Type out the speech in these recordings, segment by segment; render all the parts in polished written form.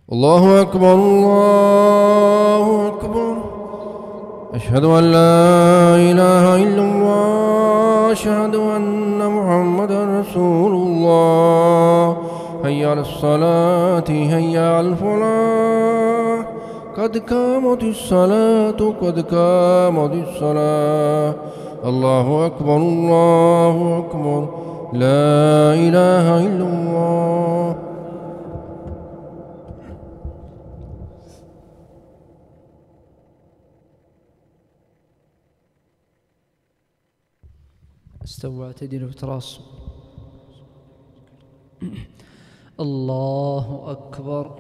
الله أكبر الله أكبر. أشهد أن لا إله إلا الله، أشهد أن محمدا رسول الله. هيا على الصلاة هيا على الفلاح، قد قامت الصلاة قد قامت الصلاة. الله أكبر الله أكبر، لا إله إلا الله. استووا اعتدلوا وتراصوا. الله أكبر.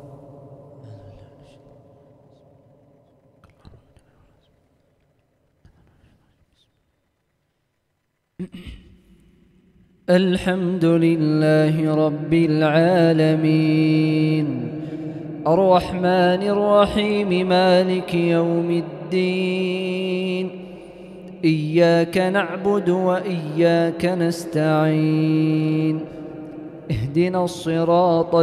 الحمد لله رب العالمين، الرحمن الرحيم، مالك يوم الدين. إياك نعبد وإياك نستعين، اهدنا الصراط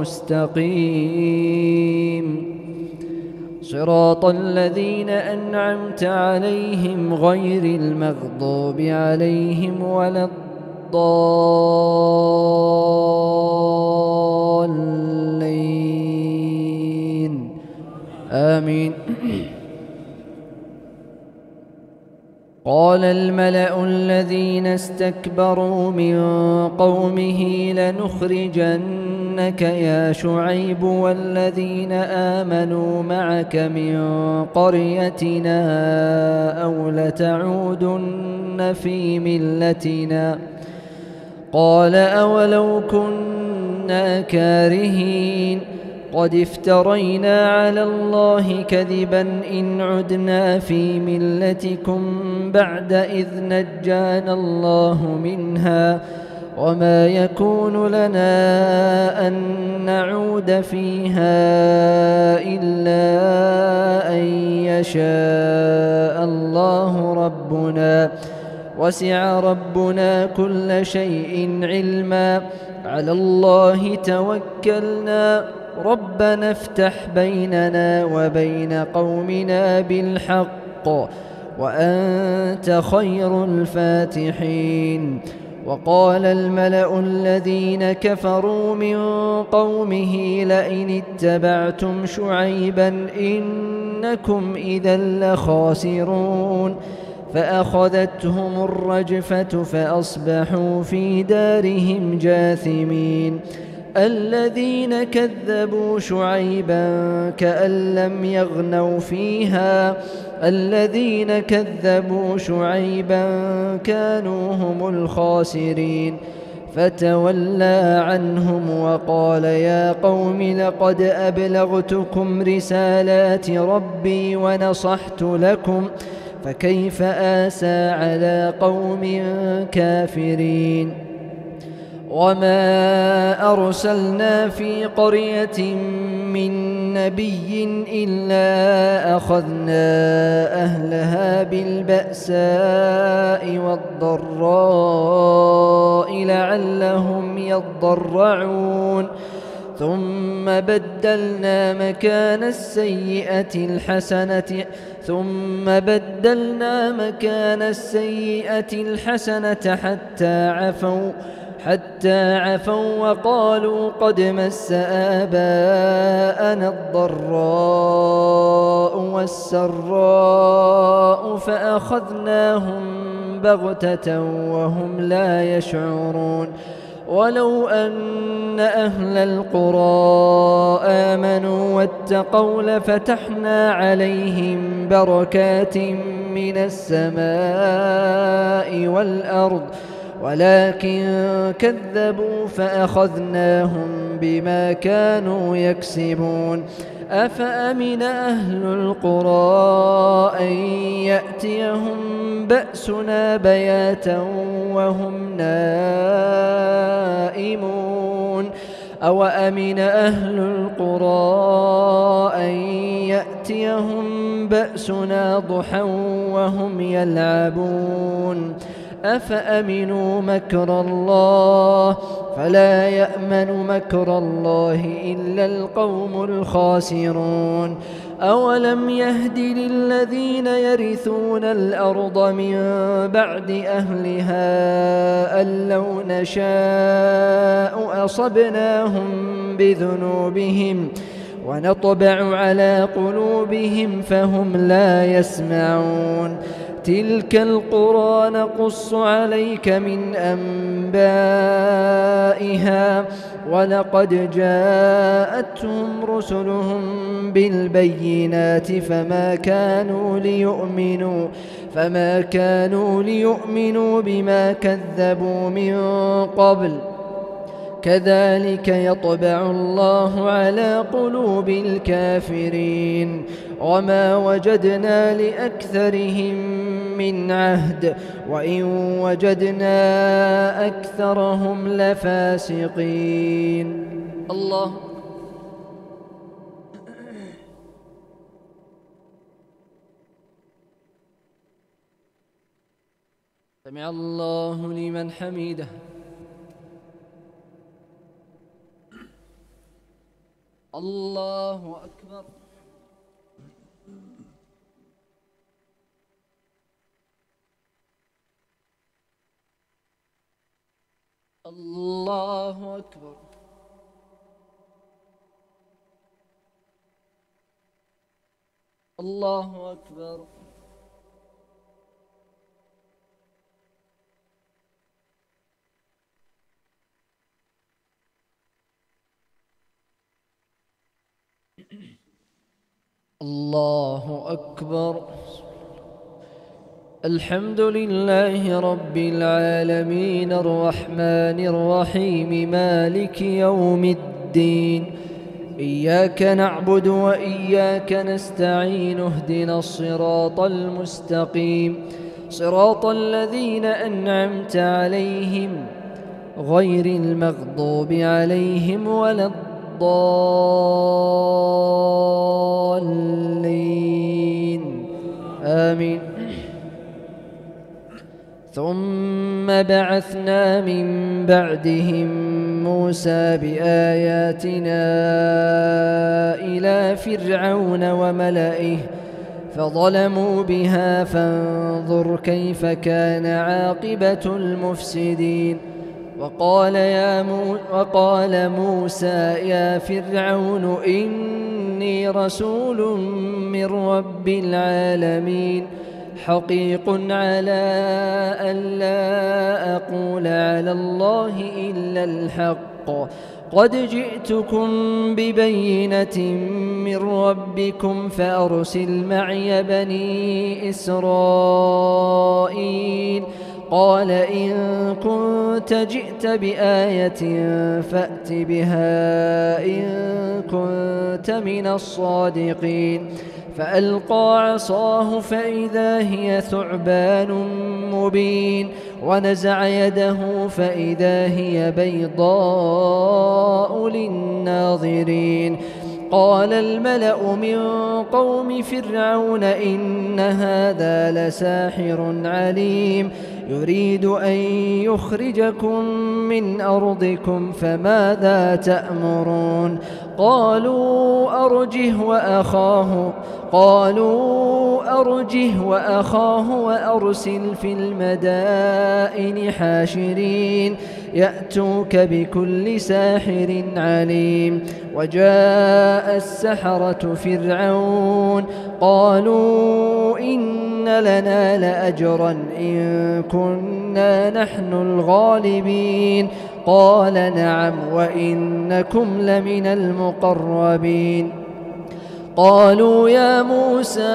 المستقيم، صراط الذين أنعمت عليهم غير المغضوب عليهم ولا الضالين، آمين. قال الملأ الذين استكبروا من قومه لنخرجنك يا شعيب والذين آمنوا معك من قريتنا أو لتعودن في ملتنا. قال أولو كنا كارهين قد افترينا على الله كذبا إن عدنا في ملتكم بعد إذ نجانا الله منها، وما يكون لنا أن نعود فيها إلا أن يشاء الله ربنا، وسع ربنا كل شيء علما، على الله توكلنا، ربنا افتح بيننا وبين قومنا بالحق وأنت خير الفاتحين. وقال الملأ الذين كفروا من قومه لئن اتبعتم شعيبا إنكم إذا لخاسرون، فأخذتهم الرجفة فأصبحوا في دارهم جاثمين. الذين كذبوا شعيبا كأن لم يغنوا فيها، الذين كذبوا شعيبا كانوا هم الخاسرين. فتولى عنهم وقال يا قوم لقد أبلغتكم رسالات ربي ونصحت لكم، فكيف آسى على قوم كافرين. وما أرسلنا في قرية من نبي إلا أخذنا أهلها بالبأساء والضراء لعلهم يضرعون، ثم بدلنا مكان السيئة الحسنة حتى عفوا وقالوا قد مس آباءنا الضراء والسراء فأخذناهم بغتة وهم لا يشعرون. ولو أن أهل القرى آمنوا واتقوا لفتحنا عليهم بركات من السماء والأرض، ولكن كذبوا فأخذناهم بما كانوا يكسبون. أفأمن أهل القرى أن يأتيهم بأسنا بياتا وهم نائمون، أوأمن أهل القرى أن يأتيهم بأسنا ضحى وهم يلعبون، أفأمنوا مكر الله فلا يأمن مكر الله إلا القوم الخاسرون أولم يهد للذين يرثون الأرض من بعد أهلها أن لو نشاء أصبناهم بذنوبهم ونطبع على قلوبهم فهم لا يسمعون تلك القرى نقص عليك من أنبائها ولقد جاءتهم رسلهم بالبينات فما كانوا ليؤمنوا بما كذبوا من قبل كذلك يطبع الله على قلوب الكافرين وما وجدنا لأكثرهم من عهد وإن وجدنا أكثرهم لفاسقين الله سمع الله لمن حمده الله أكبر الله أكبر الله أكبر الله أكبر الحمد لله رب العالمين الرحمن الرحيم مالك يوم الدين إياك نعبد وإياك نستعين اهدنا الصراط المستقيم صراط الذين أنعمت عليهم غير المغضوب عليهم ولا الضالين آمين ثم بعثنا من بعدهم موسى بآياتنا إلى فرعون وملئه فظلموا بها فانظر كيف كان عاقبة المفسدين وقال موسى يا فرعون إني رسول من رب العالمين حقيق على أن لا أقول على الله إلا الحق قد جئتكم ببينة من ربكم فأرسل معي بني إسرائيل قال إن كنت جئت بآية فأت بها إن كنت من الصادقين فألقى عصاه فإذا هي ثعبان مبين ونزع يده فإذا هي بيضاء للناظرين قال الملأ من قوم فرعون إن هذا لساحر عليم يريد أن يخرجكم من أرضكم فماذا تأمرون قالوا أرجه وأخاه وأرسل في المدائن حاشرين يأتوك بكل ساحر عليم وجاء السحرة فرعون قالوا إن لنا لأجرا إن كنا نحن الغالبين قال نعم وإنكم لمن المقربين قالوا يا موسى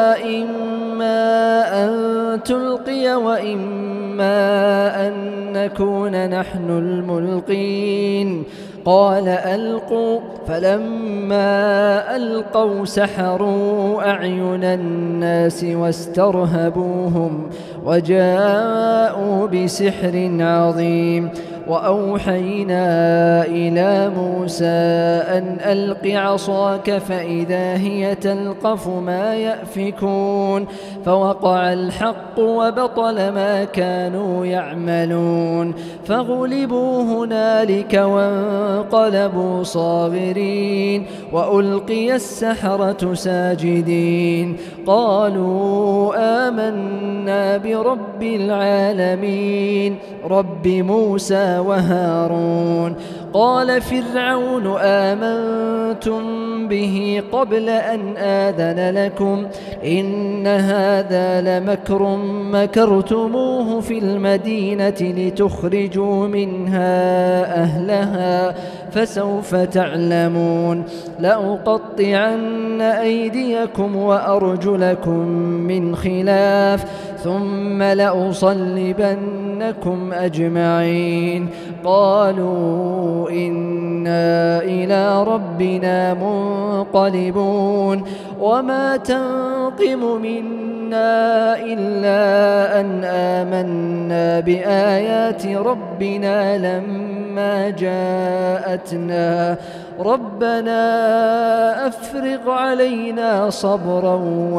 إما أن تلقي وإما أن نكون نحن الملقين قال ألقوا فلما ألقوا سحروا أعين الناس واسترهبوهم وجاءوا بسحر عظيم وأوحينا إلى موسى أن ألق عصاك فإذا هي تلقف ما يأفكون فوقع الحق وبطل ما كانوا يعملون فغلبوا هنالك وانقلبوا صاغرين وألقي السحرة ساجدين قالوا آمنا برب العالمين رب موسى وهارون قال فرعون آمنتم به قبل أن آذن لكم إن هذا لمكر مكرتموه في المدينة لتخرجوا منها أهلها فسوف تعلمون لأقطعن أيديكم وأرجلكم من خلاف ثم لأصلبنكم أجمعين قالوا إنا إلى ربنا منقلبون وما تنقم منا إلا أن آمنا بآيات ربنا لما جاءتنا ربنا أفرغ علينا صبرا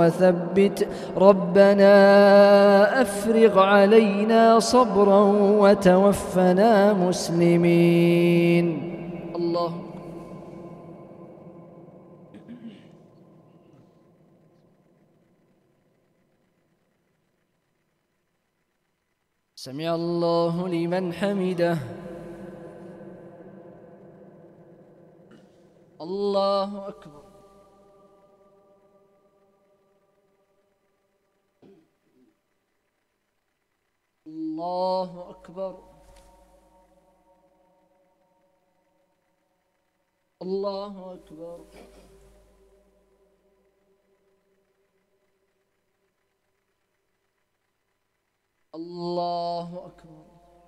وتوفنا مسلمين الله سمع الله لمن حمده الله أكبر الله أكبر الله أكبر الله أكبر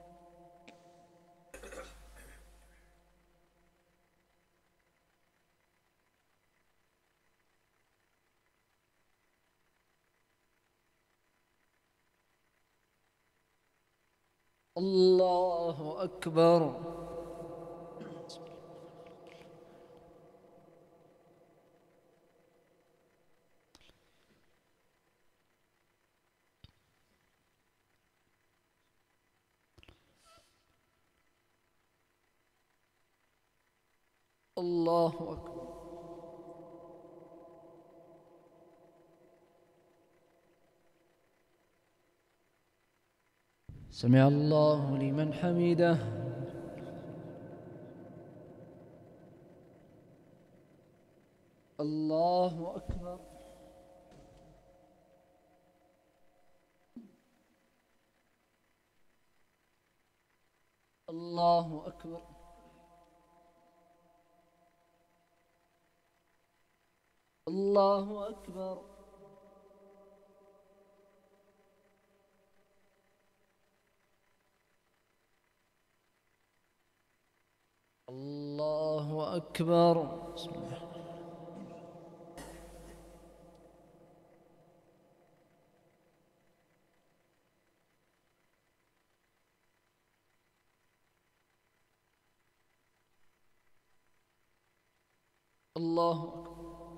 الله أكبر الله أكبر سمع الله لمن حمده الله أكبر الله أكبر الله أكبر الله أكبر بسم الله الله أكبر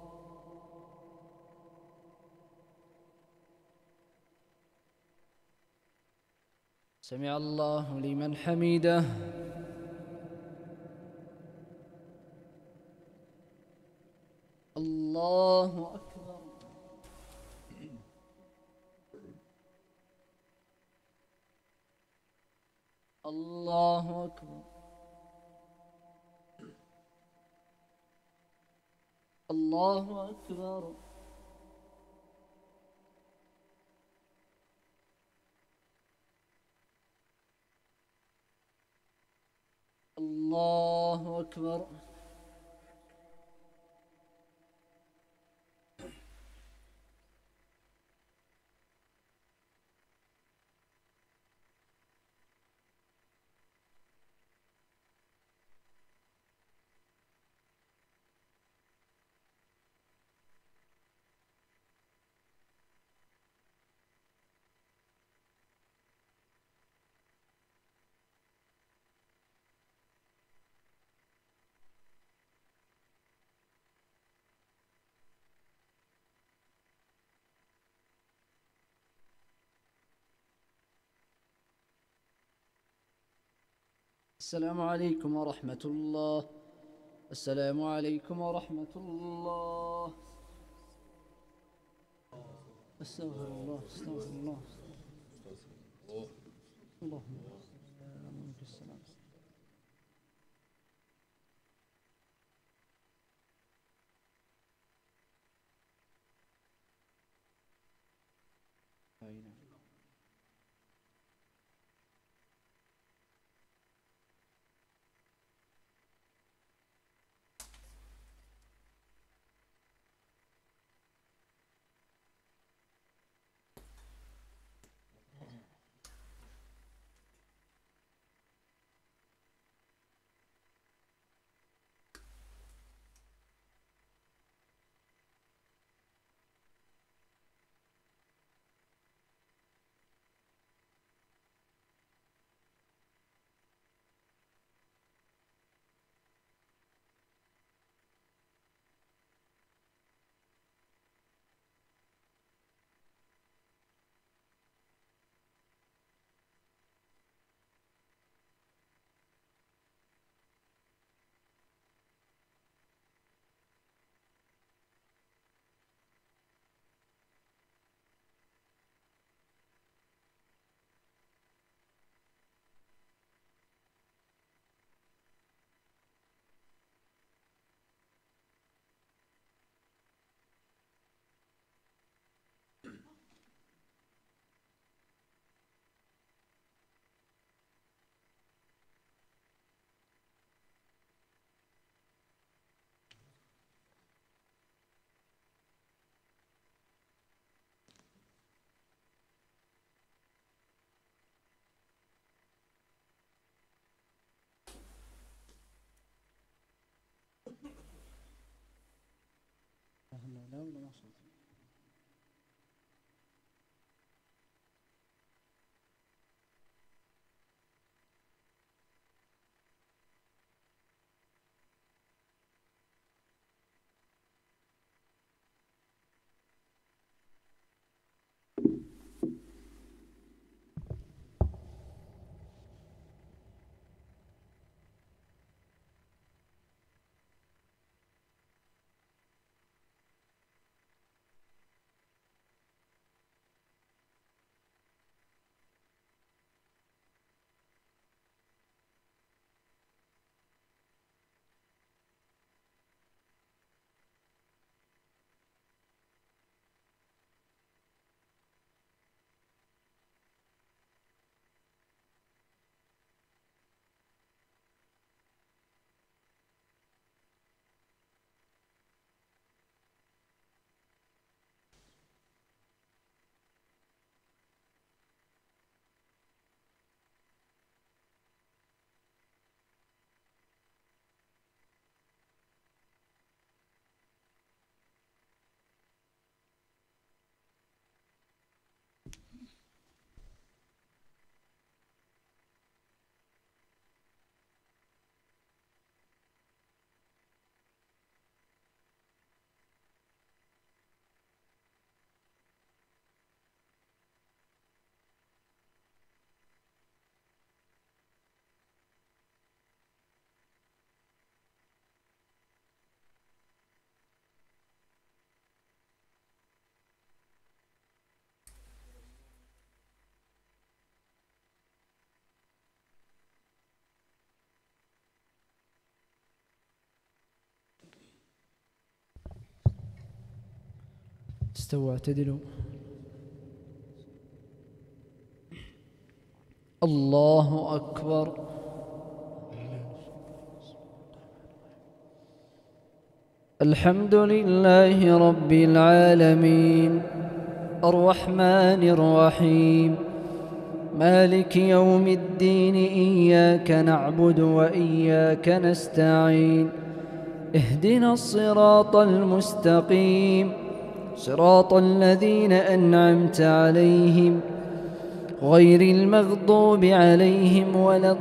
سمع الله لمن حمده الله أكبر الله أكبر الله أكبر الله أكبر السلام عليكم ورحمة الله. السلام عليكم ورحمة الله. استغفر الله استغفر الله. اللهم صل السلام. لا ولا ما صوت. استووا اعتدلوا. الله أكبر. الحمد لله رب العالمين الرحمن الرحيم مالك يوم الدين. إياك نعبد وإياك نستعين. اهدنا الصراط المستقيم صراط الذين أنعمت عليهم غير المغضوب عليهم ولا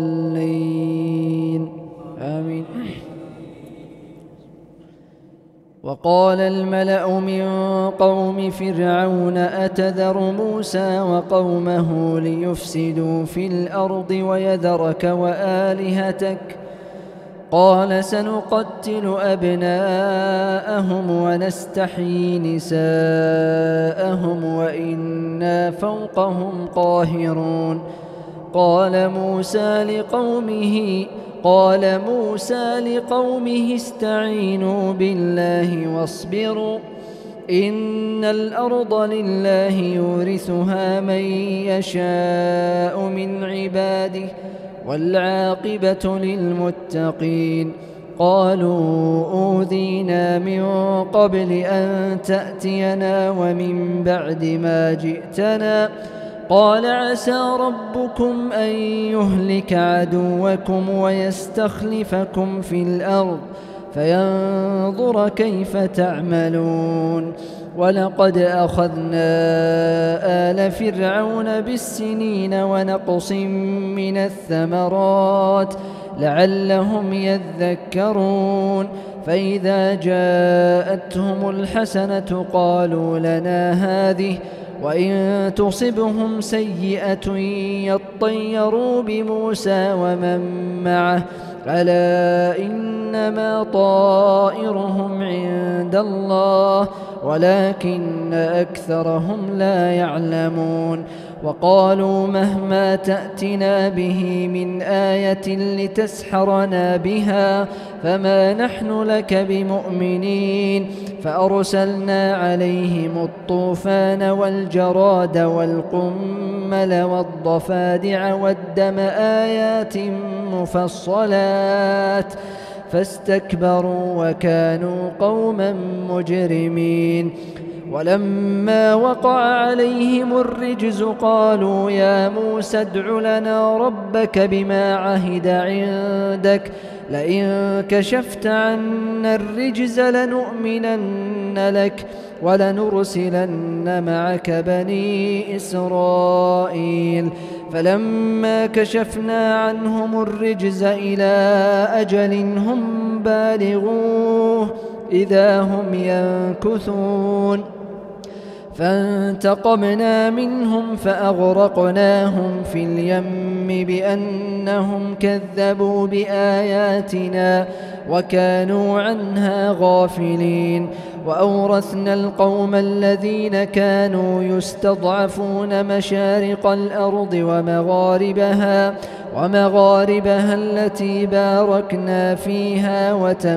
الضالين آمين. وقال الملأ من قوم فرعون أتذر موسى وقومه ليفسدوا في الأرض ويذرك وآلهتك قال سنقتل أبناءهم ونستحيي نساءهم وإنا فوقهم قاهرون قال موسى لقومه استعينوا بالله واصبروا إن الأرض لله يورثها من يشاء من عباده والعاقبة للمتقين قالوا أوذينا من قبل أن تأتينا ومن بعد ما جئتنا قال عسى ربكم أن يهلك عدوكم ويستخلفكم في الأرض فينظر كيف تعملون ولقد أخذنا آل فرعون بالسنين ونقص من الثمرات لعلهم يذكرون فإذا جاءتهم الحسنة قالوا لنا هذه وإن تصبهم سيئة يطيروا بموسى ومن معه ألا إنما طائرهم عند الله ولكن أكثرهم لا يعلمون وقالوا مهما تأتنا به من آية لتسحرنا بها فما نحن لك بمؤمنين فأرسلنا عليهم الطوفان والجراد والقمل والضفادع والدم آيات مفصلات فاستكبروا وكانوا قوما مجرمين ولما وقع عليهم الرجز قالوا يا موسى ادع لنا ربك بما عهد عندك لئن كشفت عنا الرجز لنؤمنن لك ولنرسلن معك بني إسرائيل فلما كشفنا عنهم الرجز إلى أجل هم بالغوه إذا هم ينكثون فانتقمنا منهم فأغرقناهم في اليم بأنهم كذبوا بآياتنا وكانوا عنها غافلين وأورثنا القوم الذين كانوا يستضعفون مشارق الأرض ومغاربها التي باركنا فيها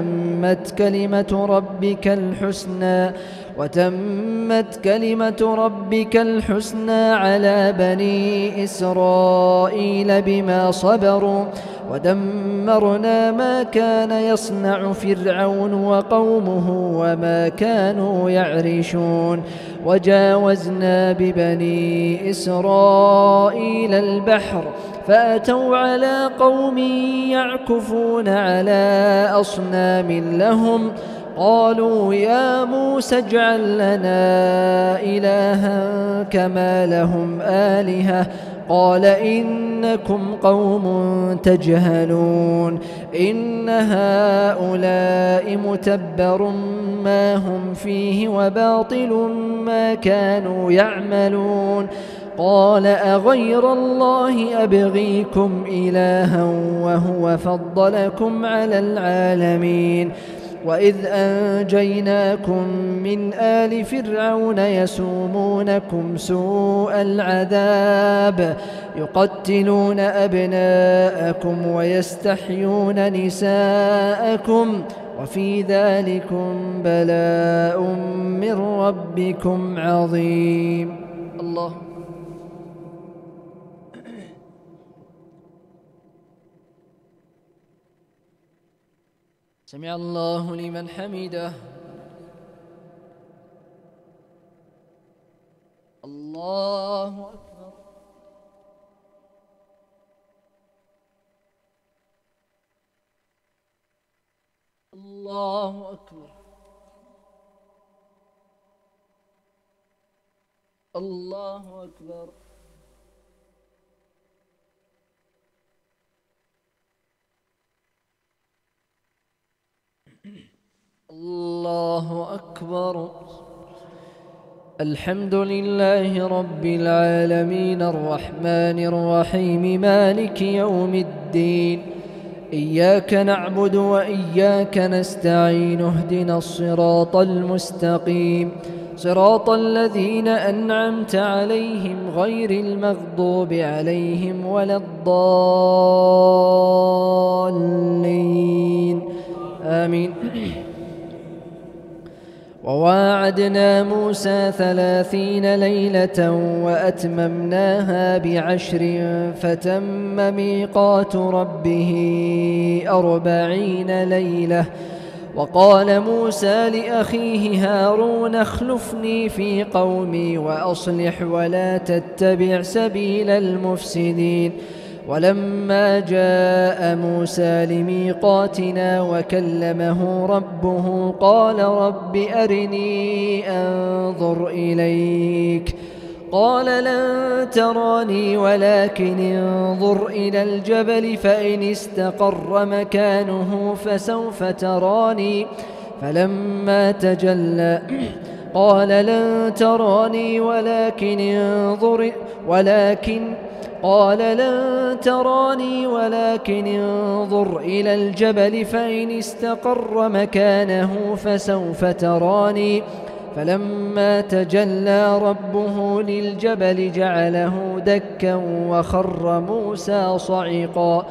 وتمت كلمة ربك الحسنى على بني إسرائيل بما صبروا ودمرنا ما كان يصنع فرعون وقومه وما كانوا يعرشون وجاوزنا ببني إسرائيل البحر فأتوا على قوم يعكفون على أصنام لهم قالوا يا موسى اجعل لنا إلها كما لهم آلهة قال إنكم قوم تجهلون إن هؤلاء متبر ما هم فيه وباطل ما كانوا يعملون قال أغير الله أبغيكم إلها وهو فضلكم على العالمين وإذ أنجيناكم من آل فرعون يسومونكم سوء العذاب يقتلون أبناءكم ويستحيون نساءكم وفي ذلكم بلاء من ربكم عظيم الله سمع الله لمن حمده الله أكبر الله أكبر الله أكبر الله أكبر. الحمد لله رب العالمين الرحمن الرحيم مالك يوم الدين. إياك نعبد وإياك نستعين اهدنا الصراط المستقيم صراط الذين أنعمت عليهم غير المغضوب عليهم ولا الضالين آمين. وواعدنا موسى 30 ليلة وأتممناها ب10 فتم ميقات ربه 40 ليلة. وقال موسى لأخيه هارون اخلفني في قومي وأصلح ولا تتبع سبيل المفسدين. ولما جاء موسى لميقاتنا وكلمه ربه قال رب أرني أنظر إليك قال لن تراني ولكن انظر إلى الجبل فإن استقر مكانه فسوف تراني فلما تجلى قال لن تراني ولكن انظر إلى الجبل فإن استقر مكانه فسوف تراني فلما تجلى ربه للجبل جعله دكا وخر موسى صعقا.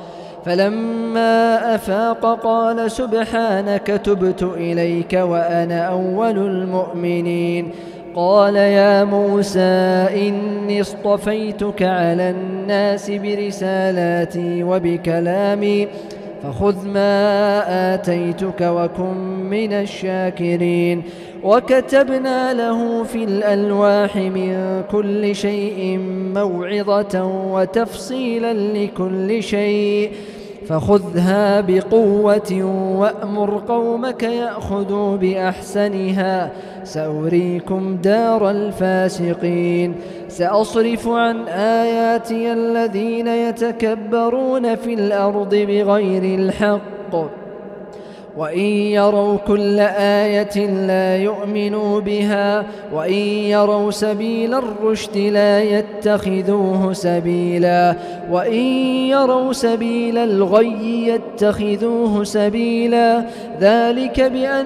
فلما أفاق قال سبحانك تبت إليك وأنا أول المؤمنين. قال يا موسى إني اصطفيتك على الناس برسالاتي وبكلامي فخذ ما آتيتك وكن من الشاكرين. وكتبنا له في الألواح من كل شيء موعظة وتفصيلا لكل شيء فخذها بقوة وأمر قومك يأخذوا بأحسنها سأريكم دار الفاسقين. سأصرف عن آياتي الذين يتكبرون في الأرض بغير الحق وإن يروا كل آية لا يؤمنوا بها وإن يروا سبيل الرشد لا يتخذوه سبيلا وإن يروا سبيل الغي يتخذوه سبيلا ذلك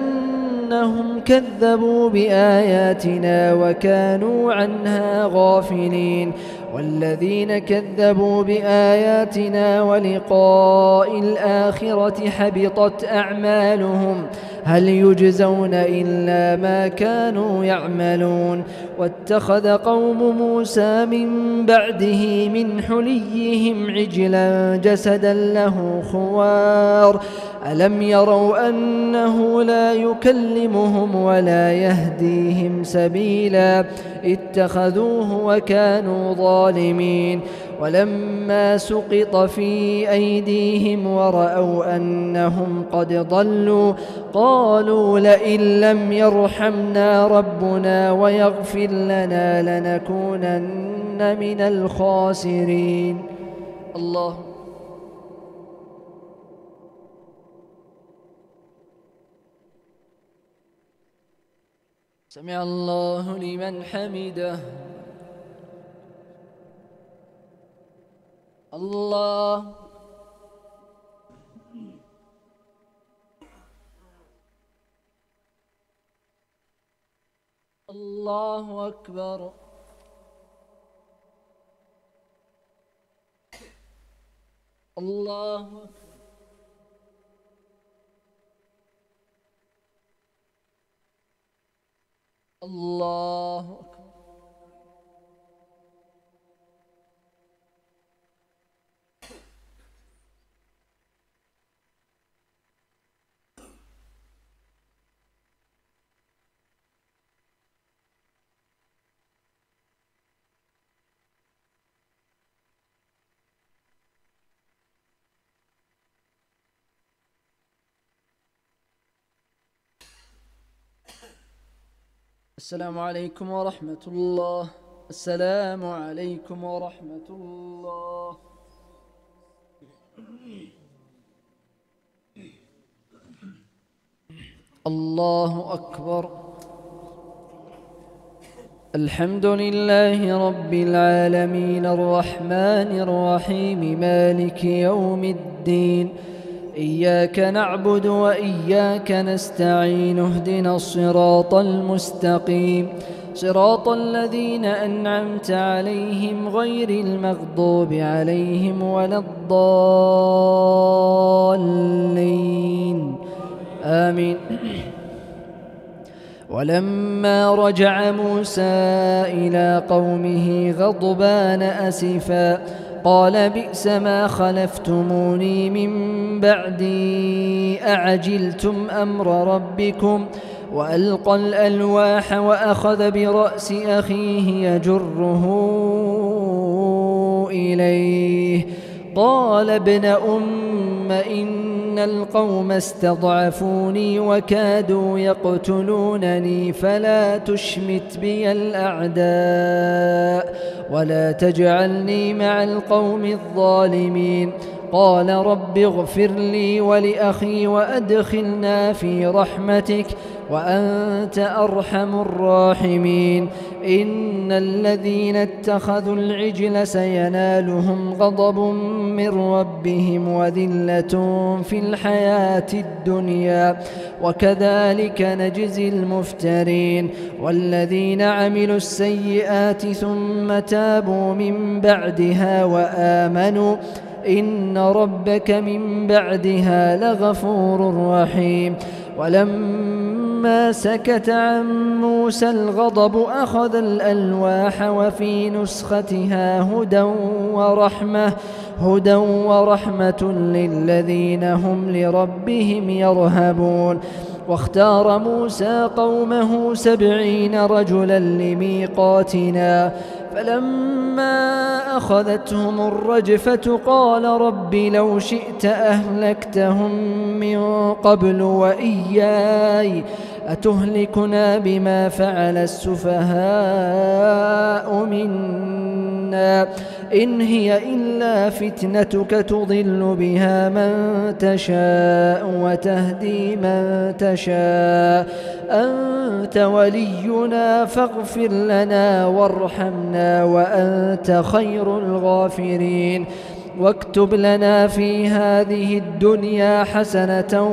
بأنهم كذبوا بآياتنا وكانوا عنها غافلين. والذين كذبوا بآياتنا ولقاء الآخرة حبطت أعمالهم هل يجزون إلا ما كانوا يعملون. واتخذ قوم موسى من بعده من حليهم عجلا جسدا له خوار ألم يروا أنه لا يكلمهم ولا يهديهم سبيلا اتخذوه وكانوا ظالمين. ولما سقط في أيديهم ورأوا أنهم قد ضلوا قالوا لئن لم يرحمنا ربنا ويغفر لنا لنكونن من الخاسرين. الله سمع الله لمن حمده. الله الله أكبر. الله أكبر. الله أكبر. السلام عليكم ورحمة الله. السلام عليكم ورحمة الله. الله أكبر. الحمد لله رب العالمين الرحمن الرحيم مالك يوم الدين إياك نعبد وإياك نستعين اهدنا الصراط المستقيم صراط الذين أنعمت عليهم غير المغضوب عليهم ولا الضالين آمين. ولما رجع موسى إلى قومه غضبان أسفا قال بئس ما خلفتموني من بعدي أعجلتم أمر ربكم وألقى الألواح وأخذ برأس أخيه يجره إليه قال ابن أم إن القوم استضعفوني وكادوا يقتلونني فلا تشمت بي الأعداء ولا تجعلني مع القوم الظالمين قال رب اغفر لي ولأخي وأدخلنا في رحمتك وأنت أرحم الراحمين إن الذين اتخذوا العجل سينالهم غضب من ربهم وذلة في الحياة الدنيا وكذلك نجزي المفترين والذين عملوا السيئات ثم تابوا من بعدها وآمنوا إن ربك من بعدها لغفور رحيم ولما سكت عن موسى الغضب أخذ الألواح وفي نسختها هدى ورحمة للذين هم لربهم يرهبون واختار موسى قومه 70 رجلا لميقاتنا فلما أخذتهم الرجفة قال رب لو شئت أهلكتهم من قبل وإياي أتهلكنا بما فعل السفهاء منا إن هي إلا فتنتك تضل بها من تشاء وتهدي من تشاء أنت ولينا فاغفر لنا وارحمنا وأنت خير الغافرين واكتب لنا في هذه الدنيا حسنة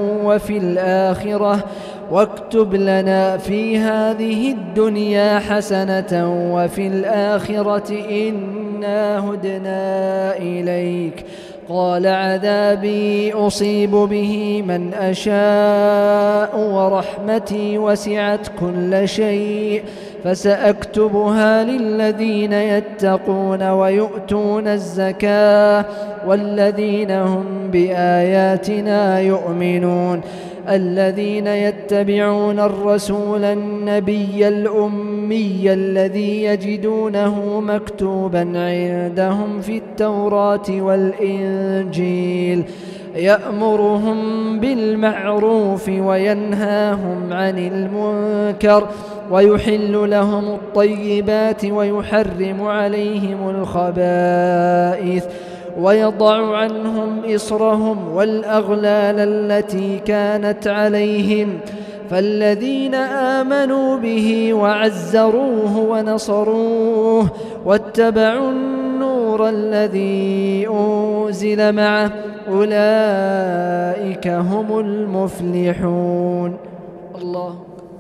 وفي الآخرة إنا هدنا إليك قال عذابي أصيب به من أشاء ورحمتي وسعت كل شيء فسأكتبها للذين يتقون ويؤتون الزكاة والذين هم بآياتنا يؤمنون الذين يتبعون الرسول النبي الأمي الذي يجدونه مكتوبا عندهم في التوراة والإنجيل يأمرهم بالمعروف وينهاهم عن المنكر ويحل لهم الطيبات ويحرم عليهم الخبائث ويضع عنهم إصرهم والأغلال التي كانت عليهم فالذين آمنوا به وعزروه ونصروه واتبعوا النور الذي أنزل معه أولئك هم المفلحون. الله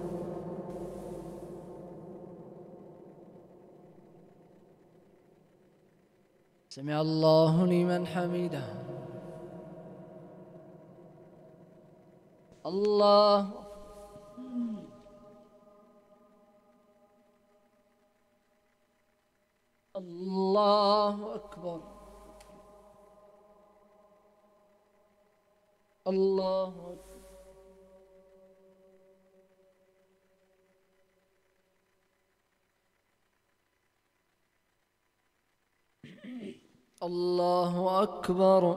سمع الله لمن حمده. الله الله أكبر. الله أكبر. الله أكبر.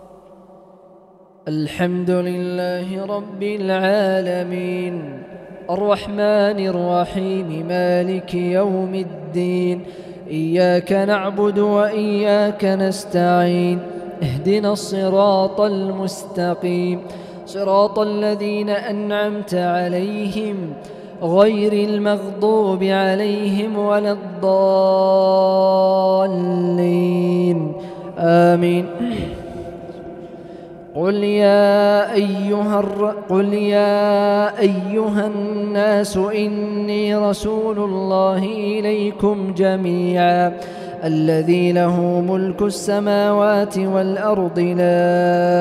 الحمد لله رب العالمين الرحمن الرحيم مالك يوم الدين إياك نعبد وإياك نستعين اهدنا الصراط المستقيم صراط الذين أنعمت عليهم غير المغضوب عليهم ولا الضالين آمين. قل يا أيها الناس إني رسول الله إليكم جميعا الذي له ملك السماوات والأرض لا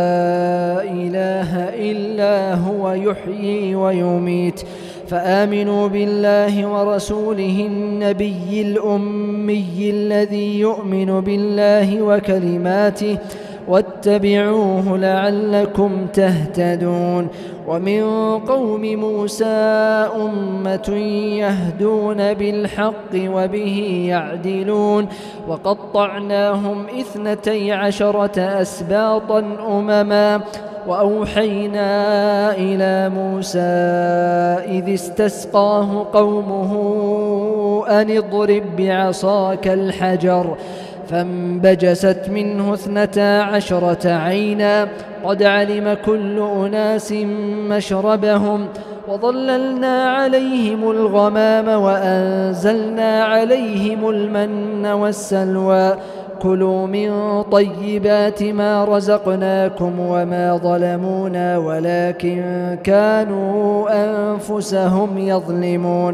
إله إلا هو يحيي ويميت فآمنوا بالله ورسوله النبي الأمي الذي يؤمن بالله وكلماته واتبعوه لعلكم تهتدون. ومن قوم موسى أمة يهدون بالحق وبه يعدلون وقطعناهم 12 أسباطا أمما وأوحينا إلى موسى إذ استسقاه قومه أن اضرب بعصاك الحجر فانبجست منه 12 عينا قد علم كل أناس مشربهم وظللنا عليهم الغمام وأنزلنا عليهم المن والسلوى كلوا من طيبات ما رزقناكم وما ظلمونا ولكن كانوا أنفسهم يظلمون.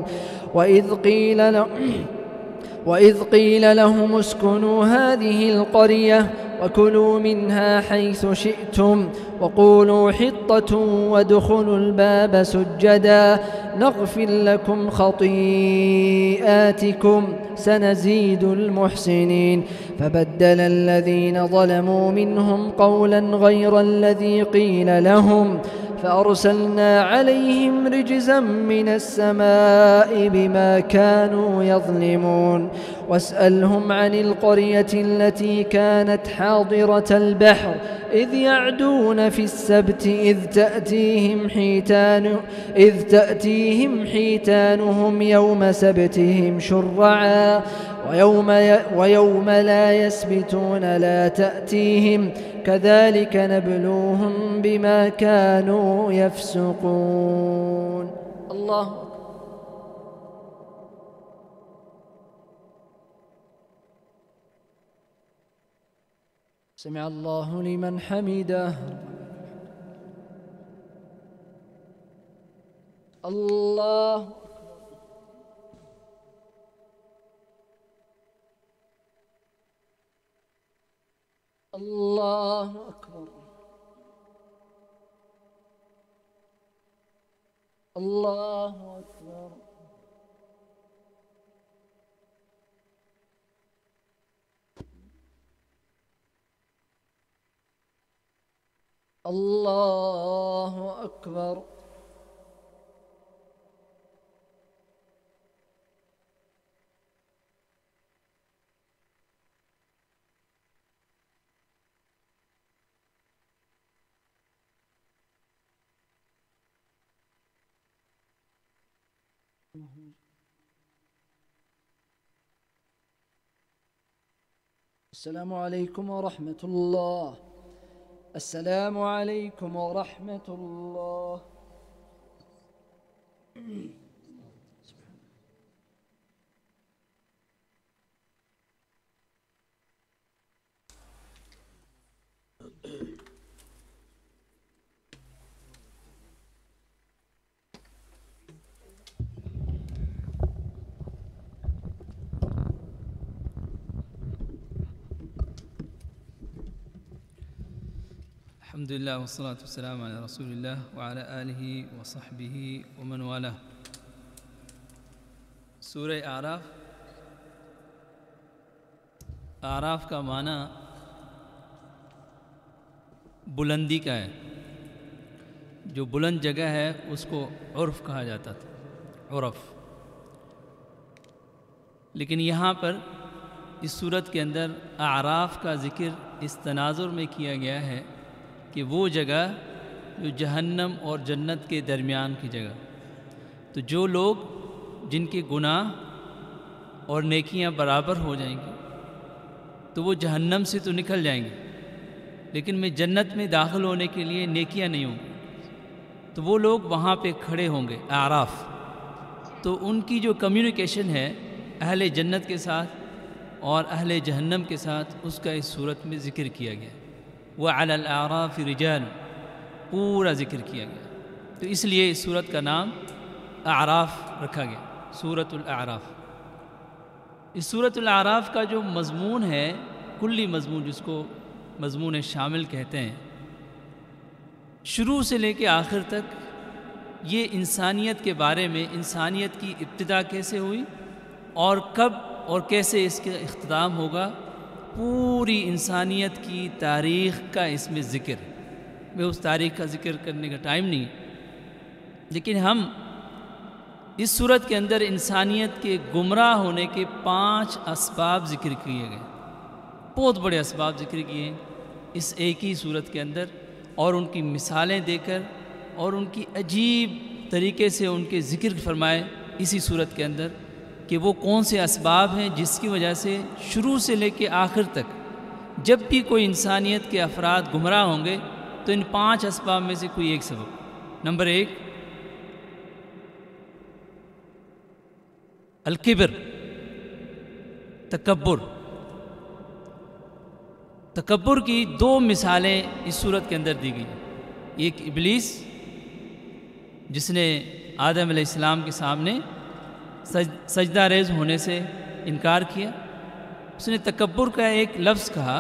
وإذ قيل لهم اسكنوا هذه القرية وكلوا منها حيث شئتم وقولوا حطة وادخلوا الباب سجدا نغفر لكم خطيئاتكم سنزيد المحسنين. فبدل الذين ظلموا منهم قولا غير الذي قيل لهم فأرسلنا عليهم رجزا من السماء بما كانوا يظلمون. واسألهم عن القرية التي كانت حاضرة البحر إذ يعدون في السبت إذ تأتيهم حيتانهم يوم سبتهم شرعا ويوم لا يسبتون لا تأتيهم كذلك نبلوهم بما كانوا يفسقون. الله سمع الله لمن حمده. الله الله أكبر. الله أكبر. الله أكبر. السلام عليكم ورحمة الله. السلام عليكم ورحمة الله. अल्हम्दुलिल्लाह वस्सलातु वस्सलामु अला रसूलिल्लाह व अला आलिहि व सहबिहि व मन वाला। सूरह आराफ का माना बुलंदी का है। जो बुलंद जगह है उसको उर्फ़ कहा जाता था, उर्फ़। लेकिन यहाँ पर इस सूरत के अंदर आराफ का ज़िक्र इस तनाजुर में किया गया है कि वो जगह जो जहन्नम और जन्नत के दरमियान की जगह। तो जो लोग जिनके गुनाह और नेकियां बराबर हो जाएंगी तो वो जहन्नम से तो निकल जाएंगे, लेकिन मैं जन्नत में दाखिल होने के लिए नेकियां नहीं होंगी, तो वो लोग वहाँ पे खड़े होंगे। تو ان کی جو کمیونیکیشن ہے اہل جنت کے ساتھ اور اہل جہنم کے ساتھ اس کا اس صورت میں ذکر کیا گیا. وَعَلَى الْأَعْرَافِ رِجَالٌ پورا ذکر کیا گیا. تو اس لیے اس صورت کا نام اعراف رکھا گیا، سورۃ الاعراف. اس سورۃ الاعراف کا جو مضمون ہے، کلی مضمون جس کو مضمون شامل کہتے ہیں، شروع سے لے کے آخر تک یہ انسانیت کے بارے میں، انسانیت کی ابتدا کیسے ہوئی اور کب اور کیسے اس کا اختتام ہوگا، پوری انسانیت کی تاریخ کا اس میں ذکر. میں اس تاریخ کا ذکر کرنے کا ٹائم نہیں، لیکن ہم اس صورت کے اندر انسانیت کے گمراہ ہونے کے 5 اسباب ذکر کیے گئے. بہت بڑے اسباب ذکر کیے ہیں اس ایک ہی صورت کے اندر، اور ان کی مثالیں دے کر اور ان کی عجیب طریقے سے ان کے ذکر فرمائے اسی صورت کے اندر کہ وہ کون سے اسباب ہیں جس کی وجہ سے شروع سے لے کے آخر تک جب بھی کوئی انسانیت کے افراد گمراہ ہوں گے تو ان 5 اسباب میں سے کوئی ایک سبب. نمبر 1 الکبر، تکبر. تکبر کی 2 مثالیں اس صورت کے اندر دی گئی. ایک ابلیس جس نے آدم علیہ السلام کے سامنے سجدہ ریز ہونے سے انکار کیا. اس نے تکبر کا ایک لفظ کہا،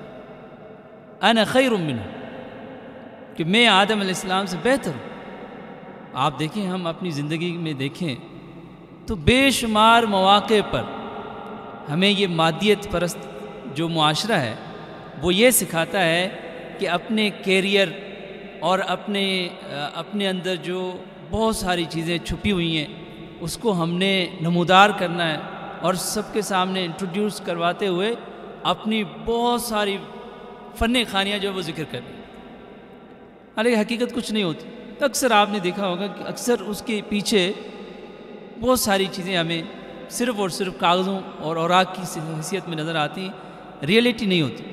انا خیر منہ، کہ میں آدم علیہ السلام سے بہتر ہوں. آپ دیکھیں، ہم اپنی زندگی میں دیکھیں تو بے شمار مواقع پر ہمیں یہ مادیت پرست جو معاشرہ ہے وہ یہ سکھاتا ہے کہ اپنے کیریئر اور اپنے اندر جو بہت ساری چیزیں چھپی ہوئی ہیں اس کو ہم نے نمودار کرنا ہے اور سب کے سامنے انٹروڈیوس کرواتے ہوئے اپنی بہت ساری فن خانیاں جو وہ ذکر کرنی، حالانکہ حقیقت کچھ نہیں ہوتی. اکثر آپ نے دیکھا ہوگا کہ اکثر اس کے پیچھے بہت ساری چیزیں ہمیں صرف اور صرف کاغذوں اور اوراق کی حیثیت میں نظر آتی، ریئلٹی نہیں ہوتی.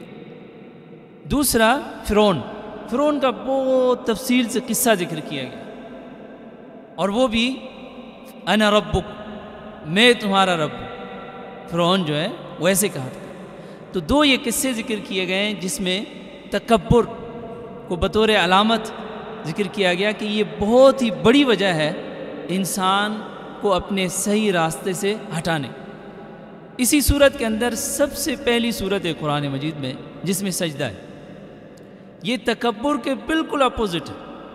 دوسرا فرعون کا بہت تفصیل سے قصہ ذکر کیا گیا، اور وہ بھی انا ربک، میں تمہارا رب ہوں. فرعون جو ہے وہ ایسے کہا تھا. تو 2 یہ قصے ذکر کیے گئے ہیں جس میں تکبر کو بطور علامت ذکر کیا گیا کہ یہ بہت ہی بڑی وجہ ہے انسان کو اپنے صحیح راستے سے ہٹانے. اسی صورت کے اندر سب سے پہلی صورت ہے قرآن مجید میں جس میں سجدہ ہے. یہ تکبر کے بالکل اپوزٹ ہے.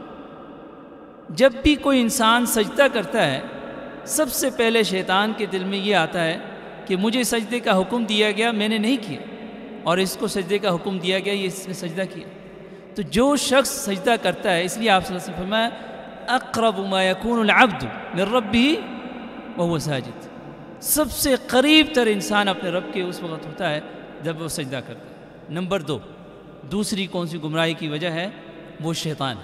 جب بھی کوئی انسان سجدہ کرتا ہے سب سے پہلے شیطان کے دل میں یہ آتا ہے کہ مجھے سجدے کا حکم دیا گیا، میں نے نہیں کیا، اور اس کو سجدے کا حکم دیا گیا، یہ اس نے سجدہ کیا. تو جو شخص سجدہ کرتا ہے، اس لیے آپ صلی اللہ علیہ وسلم فرمایا اقرب ما يكون العبد من ربه وهو ساجد، سب سے قریب تر انسان اپنے رب کے اس وقت ہوتا ہے جب وہ سجدہ کرتا ہے. نمبر 2 دوسری کون سی گمراہی کی وجہ ہے؟ وہ شیطان.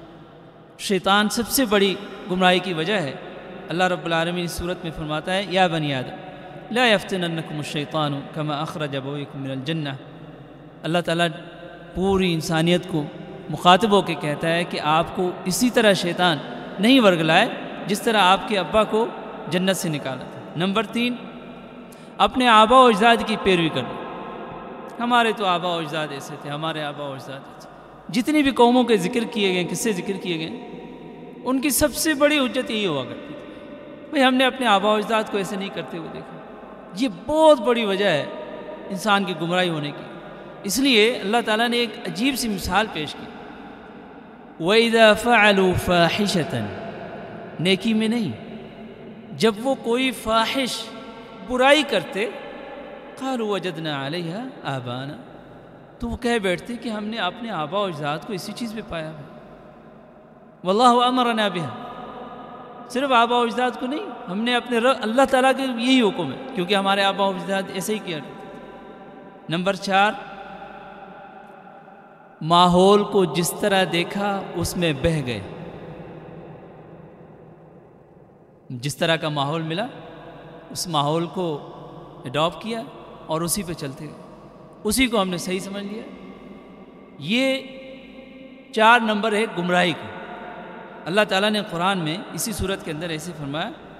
شیطان سب سے بڑی گمراہی کی وجہ ہے. اللہ رب العالمین اس صورت میں فرماتا ہے یا بنی آدم لا یفتننکم الشیطان کما اخرج ابویکم من الجنہ. اللہ تعالیٰ پوری انسانیت کو مخاطب ہو کے کہتا ہے کہ آپ کو اسی طرح شیطان نہیں ورگلائے جس طرح آپ کے ابا کو جنت سے نکالا تھا. نمبر 3 اپنے آبا و اجداد کی پیروی کرنا. ہمارے تو آبا و اجداد ایسے تھے، ہمارے آبا و اجداد ایسے. جتنی بھی قوموں کے ذکر کیے گئے، قصے ذکر کیے گئے، ان کی سب سے بڑی حجت یہی ہوا کرتی تھی، بھئی ہم نے اپنے آبا و اجداد کو ایسے نہیں کرتے ہوئے دیکھا. یہ بہت بڑی وجہ ہے انسان کی گمراہی ہونے کی. اس لیے اللہ تعالیٰ نے ایک عجیب سی مثال پیش کی، وَإِذَا فَعَلُوا فَاحِشَةً، نیکی میں نہیں، جب وہ کوئی فاحش برائی کرتے، قَالُوا وَجَدْنَا عَلَيْهَا آبَانَا، تو وہ کہہ بیٹھتے کہ ہم نے اپنے آبا و اجداد کو اسی چیز پہ پایا ہے. وَاللَّهُ أَمَرَنَا بِهَا، صرف آبا و اجداد کو نہیں، ہم نے اپنے اللہ تعالیٰ کے یہی حکم ہے کیونکہ ہمارے آبا و اجداد ایسے ہی کیا کرتے. نمبر 4 ماحول کو جس طرح دیکھا اس میں بہہ گئے. جس طرح کا ماحول ملا اس ماحول کو اڈاپٹ کیا اور اسی پہ چلتے گئے، اسی کو ہم نے صحیح سمجھ لیا. یہ 4 نمبر ہے گمراہی کو. اللہ تعالیٰ نے قرآن میں اسی صورت کے اندر ایسے فرمایا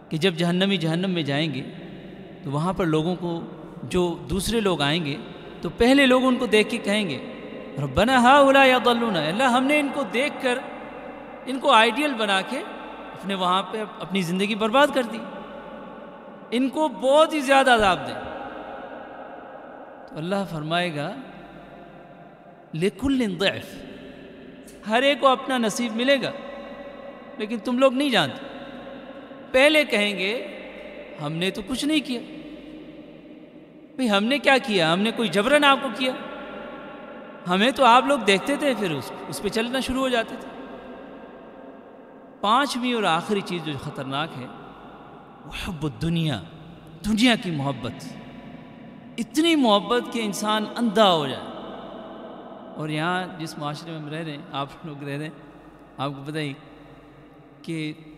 کہ جب جہنمی جہنم میں جائیں گے تو وہاں پر لوگوں کو جو دوسرے لوگ آئیں گے تو پہلے لوگ ان کو دیکھ کے کہیں گے ربنا ہؤلاء یضلون، اللہ ہم نے ان کو دیکھ کر ان کو آئیڈیل بنا کے اپنے وہاں پہ اپنی زندگی برباد کر دی، ان کو بہت ہی زیادہ عذاب دیں۔ تو اللہ فرمائے گا لِكُلٍّ ضِعْف، ہر ایک کو اپنا نصیب ملے گا، لیکن تم لوگ نہیں جانتے۔ پہلے کہیں گے ہم نے تو کچھ نہیں کیا، بھئی ہم نے کیا کیا؟ ہم نے کوئی جبرن آپ کو کیا؟ ہمیں تو آپ لوگ دیکھتے تھے، پھر اس پہ چلنا شروع ہو جاتے تھے۔ پانچویں اور آخری چیز جو خطرناک ہے وہ حب الدنیا، دنیا کی محبت، اتنی محبت کہ انسان اندھا ہو جائے۔ اور یہاں جس معاشرے میں ہم رہ رہے ہیں، آپ لوگ رہ رہے ہیں، آپ کو پتہ ہی کہ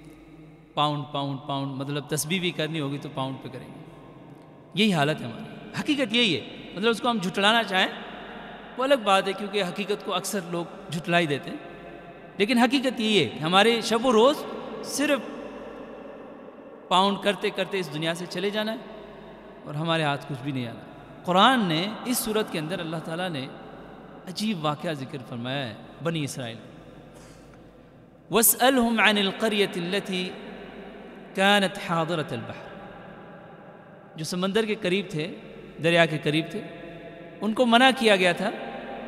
پاؤنڈ مطلب تسبیح بھی کرنی ہوگی تو پاؤنڈ پہ کریں گے، یہی حالت ہے ہماری۔ حقیقت یہی ہے، مطلب اس کو ہم جھٹلانا چاہیں وہ الگ بات ہے، کیونکہ حقیقت کو اکثر لوگ جھٹلا ہی دیتے ہیں، لیکن حقیقت یہی ہے کہ ہمارے شب و روز صرف پاؤنڈ کرتے کرتے اس دنیا سے چلے جانا ہے اور ہمارے ہاتھ کچھ بھی نہیں آنا۔ قرآن نے اس صورت کے اندر اللہ تعالیٰ نے عجیب واقعہ ذکر فرمایا ہے بنی اسرائیل۔ وَاسْأَلْهُمْ عَنِ الْقَرْيَةِ الَّتِي كَانَتْ حَاضِرَةَ الْبَحْرِ، جو سمندر کے قریب تھے، دریا کے قریب تھے، ان کو منع کیا گیا تھا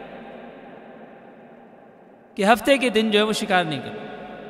کہ ہفتے کے دن جو ہے وہ شکار نہیں کرنا۔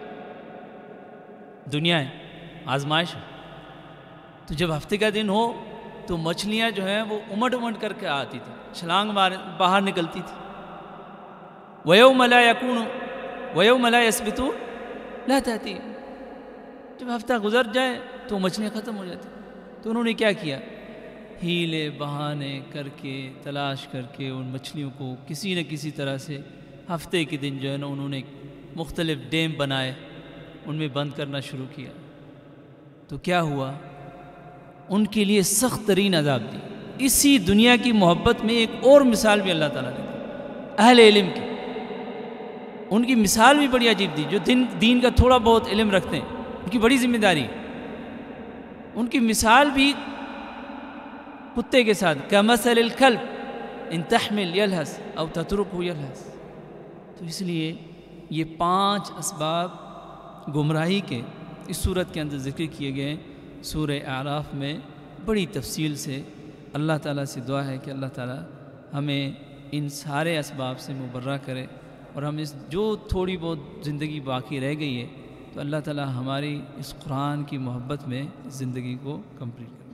دنیا ہے، آزمائش ہے، تو جب ہفتے کا دن ہو تو مچھلیاں جو ہیں وہ امٹ کر کے آتی تھی، چھلانگ باہر نکلتی تھی۔ وَيَوْمَ لَا يَكُونُ وَيَوْمَ لَا يَسْبِتُونَ لَا تَأْتِيهِمْ، جب ہفتہ گزر جائے تو مچھلیاں ختم ہو جاتی۔ تو انہوں نے کیا کیا؟ ہیلے بہانے کر کے تلاش کر کے ان مچھلیوں کو کسی نہ کسی طرح سے ہفتے کے دن جو ہے نا انہوں نے مختلف ڈیم بنائے، ان میں بند کرنا شروع کیا۔ تو کیا ہوا؟ ان کے لیے سخت ترین عذاب دی۔ اسی دنیا کی محبت میں ایک اور مثال بھی اللہ تعالیٰ نے دی اہل علم کی، ان کی مثال بھی بڑی عجیب دی۔ جو دین کا تھوڑا بہت علم رکھتے ہیں ان کی بڑی ذمہ داری ہے، ان کی مثال بھی کتے کے ساتھ کمثل الکلب ان تحمل یلہث او تترکہ یلہث۔ تو اس لیے یہ 5 اسباب گمراہی کے اس صورت کے اندر ذکر کیے گئے ہیں سورہ اعراف میں بڑی تفصیل سے۔ اللہ تعالیٰ سے دعا ہے کہ اللہ تعالیٰ ہمیں ان سارے اسباب سے مبرہ کرے، اور ہم اس جو تھوڑی بہت زندگی باقی رہ گئی ہے تو اللہ تعالیٰ ہماری اس قرآن کی محبت میں زندگی کو کمپلیٹ کرے۔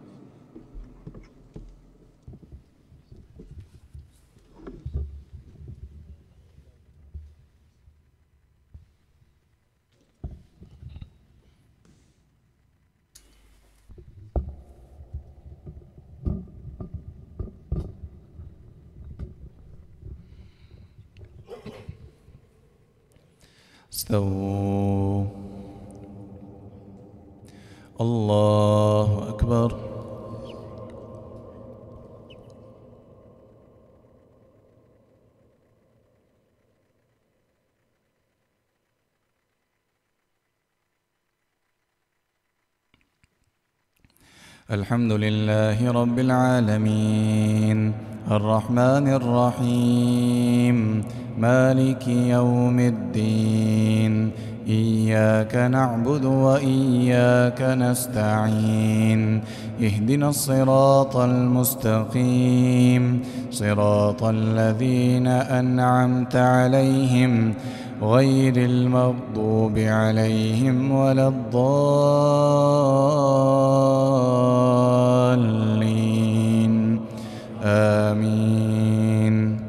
استووا، اللہ اکبر۔ الحمد لله رب العالمين الرحمن الرحيم مالك يوم الدين إياك نعبد وإياك نستعين اهدنا الصراط المستقيم صراط الذين أنعمت عليهم غير المغضوب عليهم ولا الضالين آمين.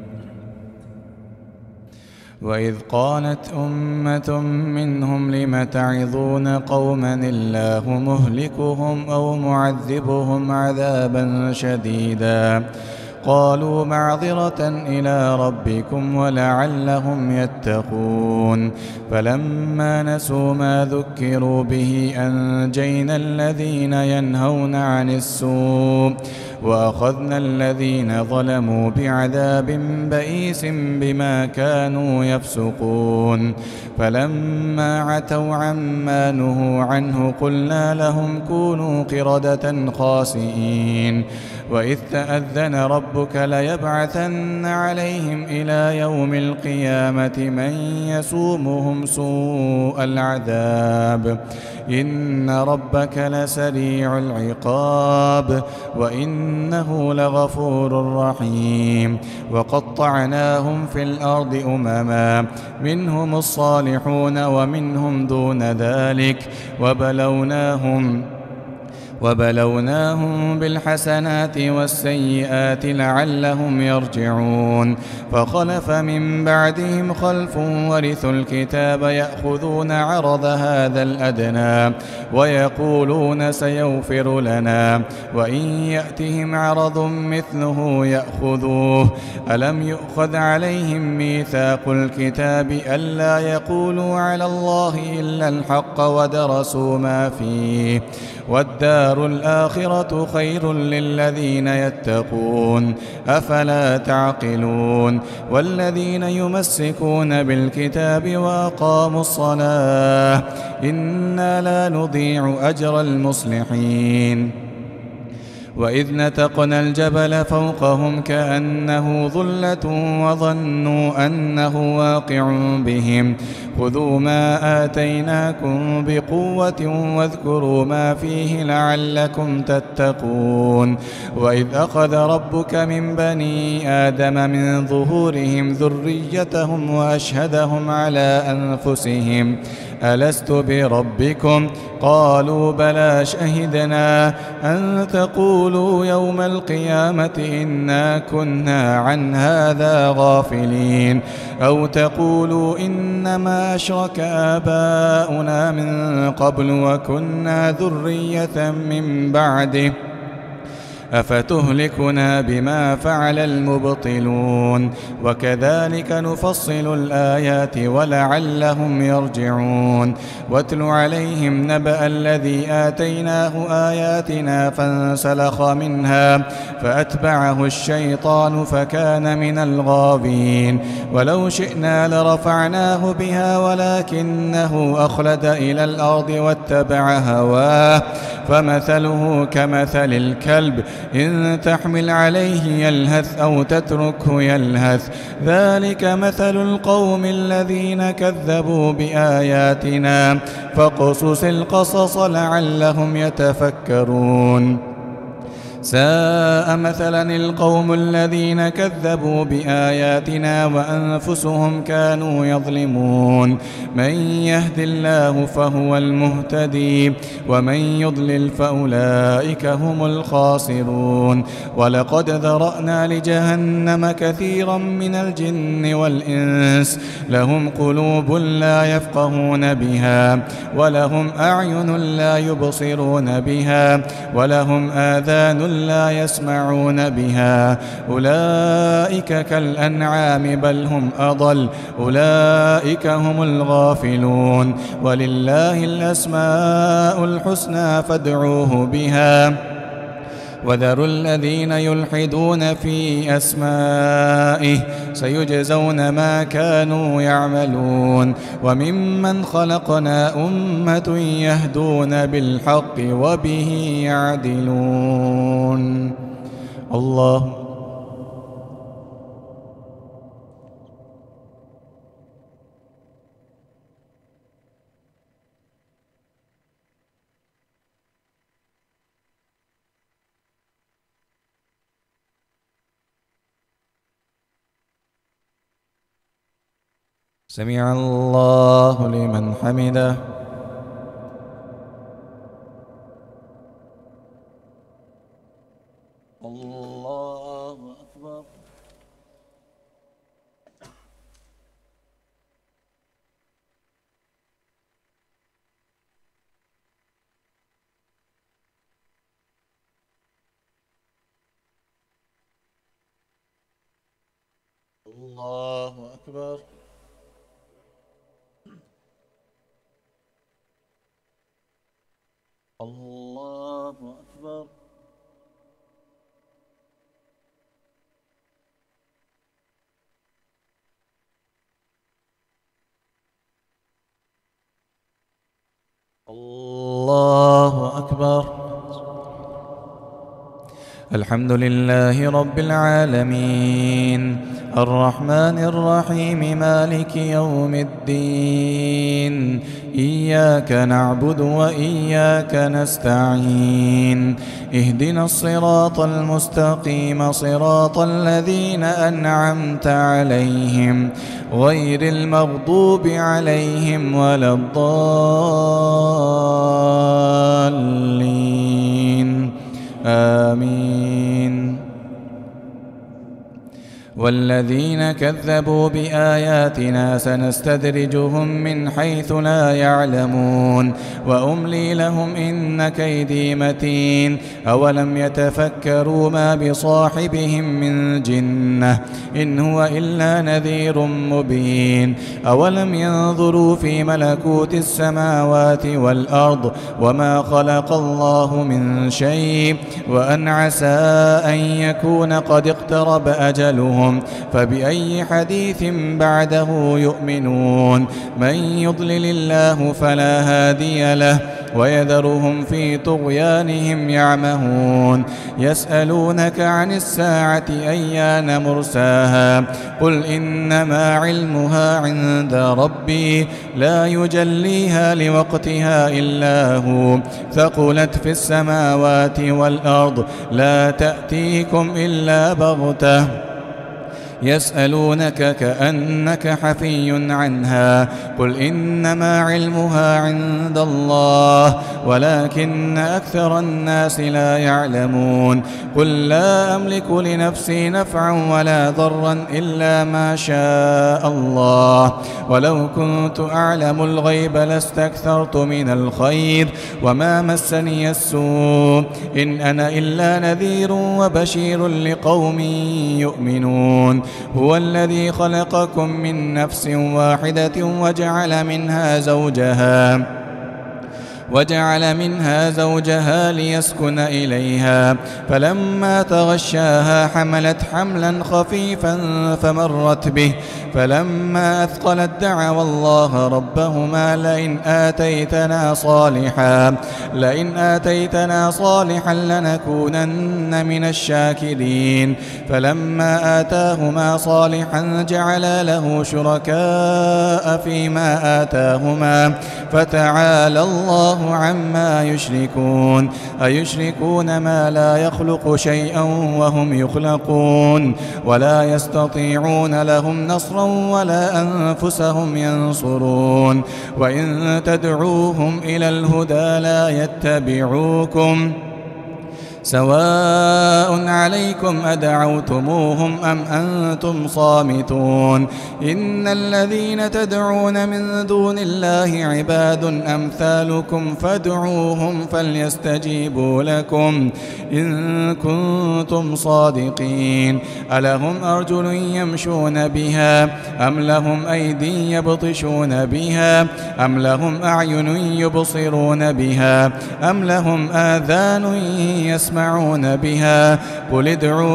وإذ قالت أمة منهم لم تعظون قوما الله مهلكهم أو معذبهم عذابا شديدا قالوا معذرة إلى ربكم ولعلهم يتقون فلما نسوا ما ذكروا به أنجينا الذين ينهون عن السوء وأخذنا الذين ظلموا بعذاب بئيس بما كانوا يفسقون فلما عتوا عما نهوا عنه قلنا لهم كونوا قردة خاسئين وإذ تأذن ربك ليبعثن عليهم إلى يوم القيامة من يسومهم سوء العذاب إن ربك لسريع العقاب وإنه لغفور رحيم وقطعناهم في الأرض أمما منهم الصالحون ومنهم دون ذلك وبلوناهم بالحسنات والسيئات لعلهم يرجعون فخلف من بعدهم خلف ورثوا الكتاب يأخذون عرض هذا الأدنى ويقولون سيغفر لنا وإن يأتهم عرض مثله يأخذوه ألم يؤخذ عليهم ميثاق الكتاب ألا يقولوا على الله إلا الحق ودرسوا ما فيه والدار الآخرة خير للذين يتقون أفلا تعقلون والذين يمسكون بالكتاب وأقاموا الصلاة إنا لا نضيع أجر المصلحين وإذ نتقنا الجبل فوقهم كأنه ظلة وظنوا أنه واقع بهم خذوا ما آتيناكم بقوة واذكروا ما فيه لعلكم تتقون وإذ أخذ ربك من بني آدم من ظهورهم ذريتهم وأشهدهم على أنفسهم ألست بربكم قالوا بلى شهدنا أن تقولوا يوم القيامة إنا كنا عن هذا غافلين أو تقولوا إنما أشرك آباؤنا من قبل وكنا ذرية من بعده أفتهلكنا بما فعل المبطلون وكذلك نفصل الآيات ولعلهم يرجعون واتل عليهم نبأ الذي آتيناه آياتنا فانسلخ منها فأتبعه الشيطان فكان من الغاوين ولو شئنا لرفعناه بها ولكنه أخلد إلى الأرض واتبع هواه فمثله كمثل الكلب إن تحمل عليه يلهث أو تتركه يلهث ذلك مثل القوم الذين كذبوا بآياتنا فاقصص القصص لعلهم يتفكرون ساء مثلا القوم الذين كذبوا بآياتنا وأنفسهم كانوا يظلمون من يهد الله فهو المهتدي ومن يضلل فأولئك هم الخاسرون ولقد ذرأنا لجهنم كثيرا من الجن والإنس لهم قلوب لا يفقهون بها ولهم أعين لا يبصرون بها ولهم آذان لا يسمعون بها أولئك كالأنعام بل هم أضل أولئك هم الغافلون ولله الأسماء الحسنى فادعوه بها وذروا الذين يلحدون في أسمائه سيجزون ما كانوا يعملون وممن خلقنا أمة يهدون بالحق وبه يعدلون الله سمع الله لمن حمده الله أكبر الله أكبر الله أكبر الله أكبر. الحمد لله رب العالمين الرحمن الرحيم مالك يوم الدين إياك نعبد وإياك نستعين اهدنا الصراط المستقيم صراط الذين أنعمت عليهم غير المغضوب عليهم ولا الضالين آمين. والذين كذبوا بآياتنا سنستدرجهم من حيث لا يعلمون وأملي لهم إن كيدي متين. أولم يتفكروا ما بصاحبهم من جنة إن هو إلا نذير مبين. أولم ينظروا في ملكوت السماوات والأرض وما خلق الله من شيء وأن عسى أن يكون قد اقترب أجلهم فبأي حديث بعده يؤمنون. من يضلل الله فلا هادي له ويذرهم في طغيانهم يعمهون. يسألونك عن الساعة أيان مرساها قل إنما علمها عند ربي لا يجليها لوقتها إلا هو ثقلت في السماوات والأرض لا تأتيكم إلا بغتة. يسألونك كأنك حفي عنها قل إنما علمها عند الله ولكن أكثر الناس لا يعلمون. قل لا أملك لنفسي نفعا ولا ضرا إلا ما شاء الله ولو كنت أعلم الغيب لاستكثرت من الخير وما مسني السوء إن أنا إلا نذير وبشير لقوم يؤمنون. هو الذي خلقكم من نفس واحدة وجعل منها زوجها ليسكن إليها فلما تغشاها حملت حملا خفيفا فمرت به فلما أثقلت دعوا الله ربهما لئن آتيتنا صالحا لنكونن من الشاكرين. فلما آتاهما صالحا جعلا له شركاء فيما آتاهما فتعالى الله عما يشركون. أيشركون ما لا يخلق شيئا وهم يخلقون ولا يستطيعون لهم نصرا ولا أنفسهم ينصرون. وإن تدعوهم إلى الهدى لا يتبعوكم سواء عليكم أدعوتموهم أم أنتم صامتون. إن الذين تدعون من دون الله عباد أمثالكم فادعوهم فليستجيبوا لكم إن كنتم صادقين. ألهم أرجل يمشون بها أم لهم أيدي يبطشون بها أم لهم أعين يبصرون بها أم لهم آذان يسمعون بها قل ادعوا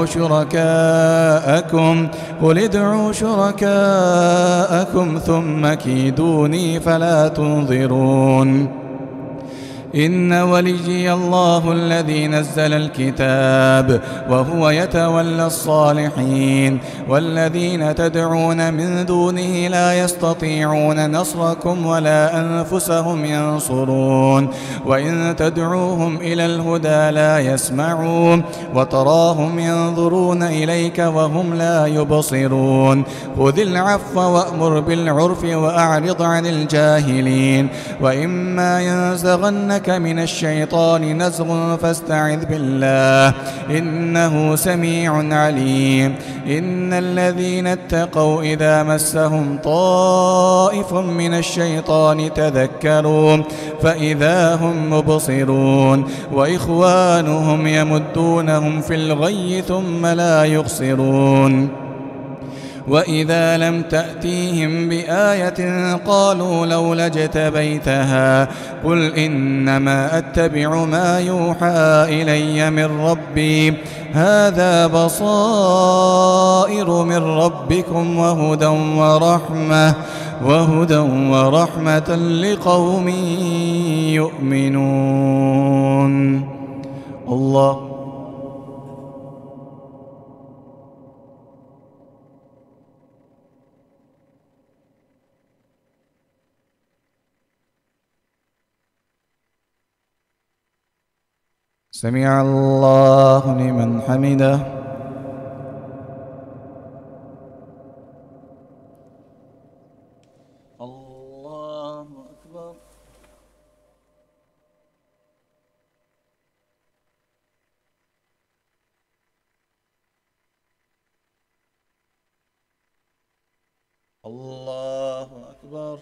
شركاءكم ثم كيدوني فلا تنظرون. إن وليي الله الذي نزل الكتاب وهو يتولى الصالحين. والذين تدعون من دونه لا يستطيعون نصركم ولا أنفسهم ينصرون. وإن تدعوهم إلى الهدى لا يسمعون وتراهم ينظرون إليك وهم لا يبصرون. خذ العفو وأمر بالعرف وأعرض عن الجاهلين. وإما ينزغنك من الشيطان نزغ فاستعذ بالله إنه سميع عليم. إن الذين اتقوا إذا مسهم طائف من الشيطان تذكروا فإذا هم مبصرون. وإخوانهم يمدونهم في الغي ثم لا يقصرون. وإذا لم تأتيهم بآية قالوا لولا اجتبيتها قل إنما أتبع ما يوحى إلي من ربي هذا بصائر من ربكم وهدى وهدى ورحمة لقوم يؤمنون. الله سمع الله لمن حمده. الله أكبر. الله أكبر.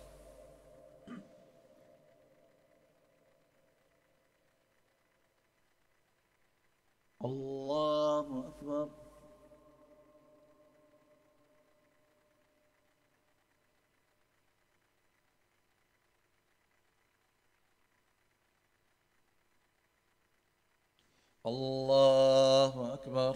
الله أكبر. الله أكبر.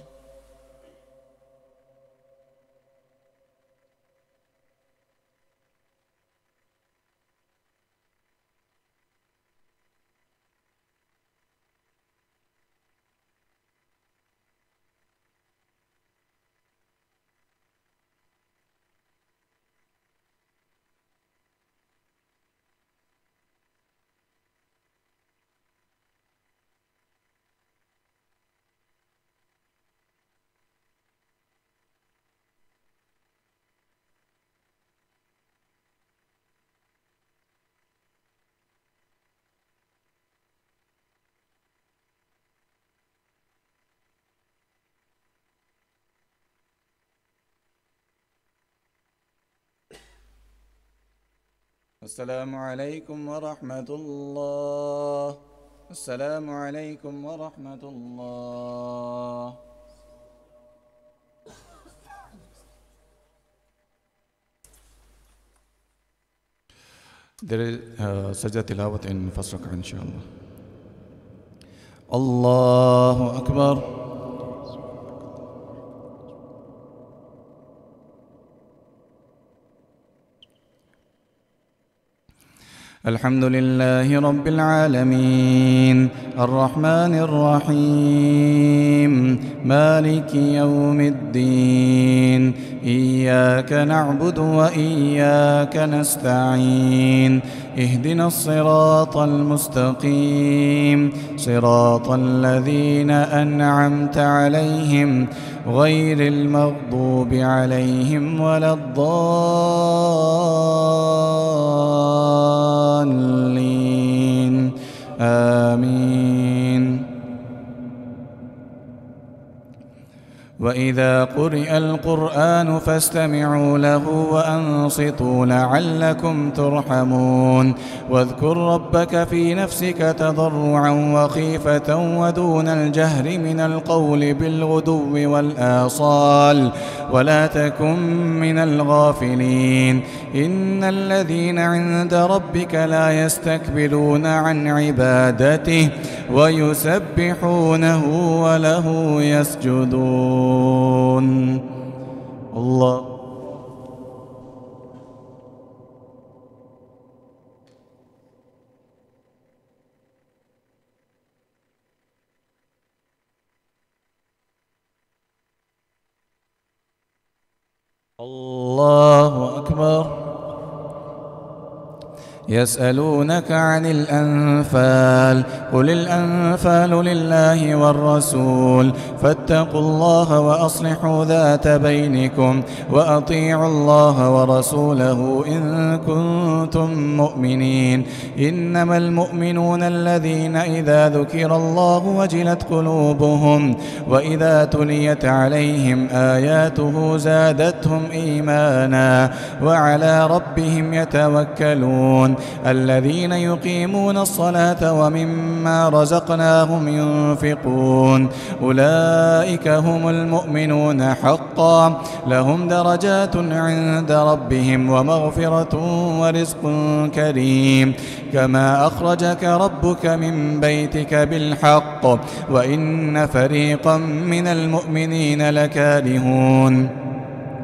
السلام عليكم ورحمة الله. السلام عليكم ورحمة الله. There is sajda tilawat in first rak'ah inshallah. Allahu Akbar. الحمد لله رب العالمين الرحمن الرحيم مالك يوم الدين إياك نعبد وإياك نستعين اهدنا الصراط المستقيم صراط الذين أنعمت عليهم غير المغضوب عليهم ولا الضالين آمين. وإذا قرئ القرآن فاستمعوا له وأنصتوا لعلكم ترحمون. واذكر ربك في نفسك تضرعا وخيفة ودون الجهر من القول بالغدو والآصال ولا تكن من الغافلين. إن الذين عند ربك لا يستكبرون عن عبادته ويسبحونه وله يسجدون. الله الله أكبر. يسألونك عن الأنفال قل الأنفال لله والرسول فاتقوا الله وأصلحوا ذات بينكم وأطيعوا الله ورسوله إن كنتم مؤمنين. إنما المؤمنون الذين إذا ذكر الله وجلت قلوبهم وإذا تليت عليهم آياته زادتهم إيمانا وعلى ربهم يتوكلون. الذين يقيمون الصلاة ومما رزقناهم ينفقون أولئك هم المؤمنون حقا لهم درجات عند ربهم ومغفرة ورزق كريم. كما أخرجك ربك من بيتك بالحق وإن فريقا من المؤمنين لكارهون.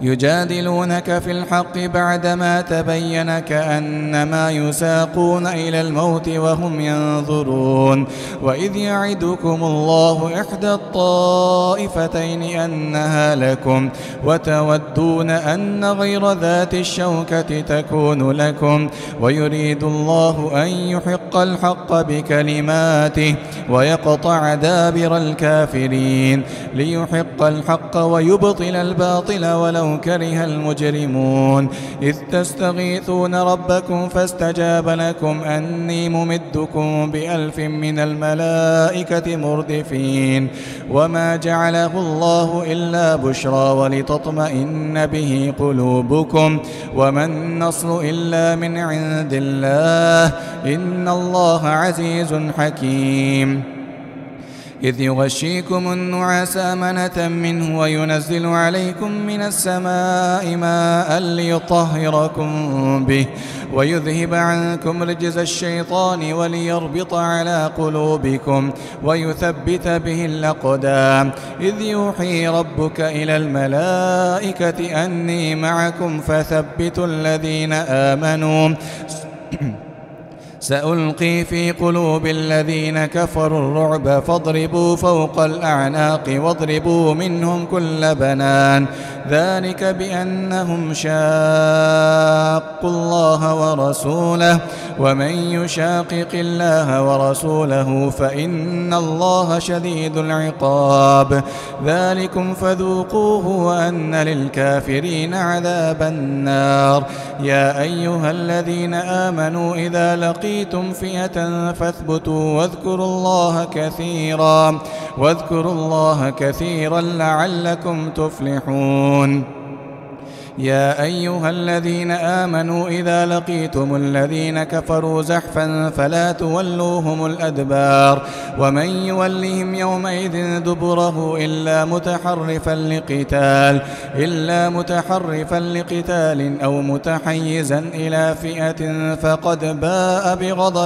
يجادلونك في الحق بعدما تبين كأنما يساقون إلى الموت وهم ينظرون وإذ يعدكم الله إحدى الطائفتين أنها لكم وتودون أن غير ذات الشوكة تكون لكم ويريد الله أن يحق الحق بكلماته ويقطع دابر الكافرين ليحق الحق ويبطل الباطل ولو كره المجرمون إذ تستغيثون ربكم فاستجاب لكم أني ممدكم ب1000 من الملائكة مردفين وما جعله الله إلا بشرى ولتطمئن به قلوبكم وما النصر إلا من عند الله إن الله عزيز حكيم إذ يغشيكم النعاس أمنة منه وينزل عليكم من السماء ماء ليطهركم به ويذهب عنكم رجز الشيطان وليربط على قلوبكم ويثبت به الأقدام إذ يوحي ربك إلى الملائكة أني معكم فثبتوا الذين آمنوا سألقي في قلوب الذين كفروا الرعب فاضربوا فوق الأعناق واضربوا منهم كل بنان ذلك بأنهم شاقوا الله ورسوله ومن يشاقق الله ورسوله فإن الله شديد العقاب ذلكم فذوقوه وأن للكافرين عذاب النار يا أيها الذين آمنوا إذا لقيتم فئة فاثبتوا واذكروا الله كثيرا لعلكم تفلحون يا أيها الذين آمنوا إذا لقيتم الذين كفروا زحفا فلا تولوهم الأدبار ومن يولهم يومئذ دبره إلا متحرفا لقتال أو متحيزا إلى فئة فقد باء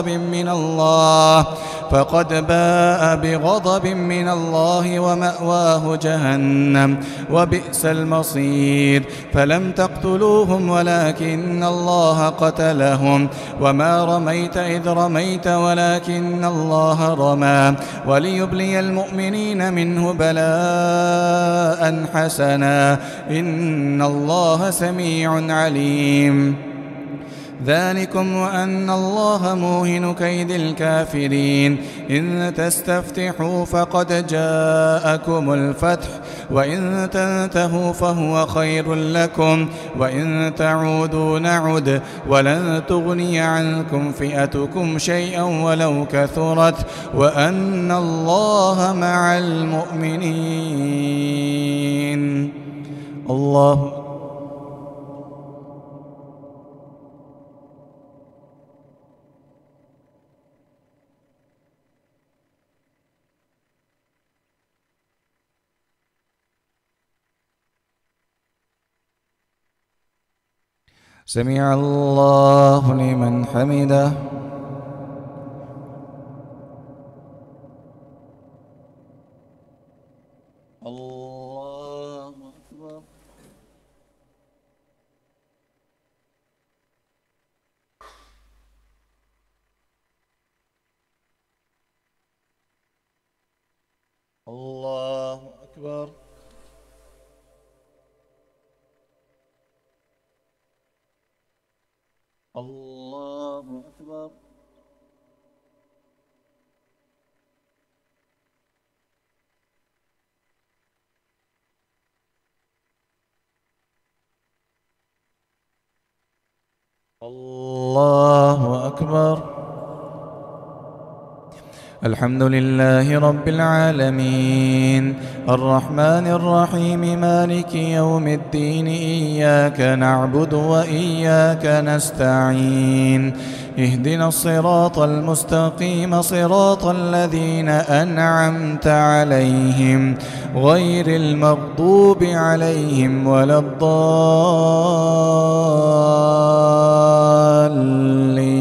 بغضب من الله ومأواه جهنم وبئس المصير فلم تقتلوهم ولكن الله قتلهم وما رميت إذ رميت ولكن الله رمى وليبلي المؤمنين منه بلاء حسنا إن الله سميع عليم ذلكم وأن الله موهن كيد الكافرين إن تستفتحوا فقد جاءكم الفتح وإن تنتهوا فهو خير لكم وإن تعودوا نعد ولن تغني عنكم فئتكم شيئا ولو كثرت وأن الله مع المؤمنين الله سمع الله لمن حمده الله أكبر الله أكبر الله أكبر الله أكبر الحمد لله رب العالمين الرحمن الرحيم مالك يوم الدين إياك نعبد وإياك نستعين اهدنا الصراط المستقيم صراط الذين أنعمت عليهم غير المغضوب عليهم ولا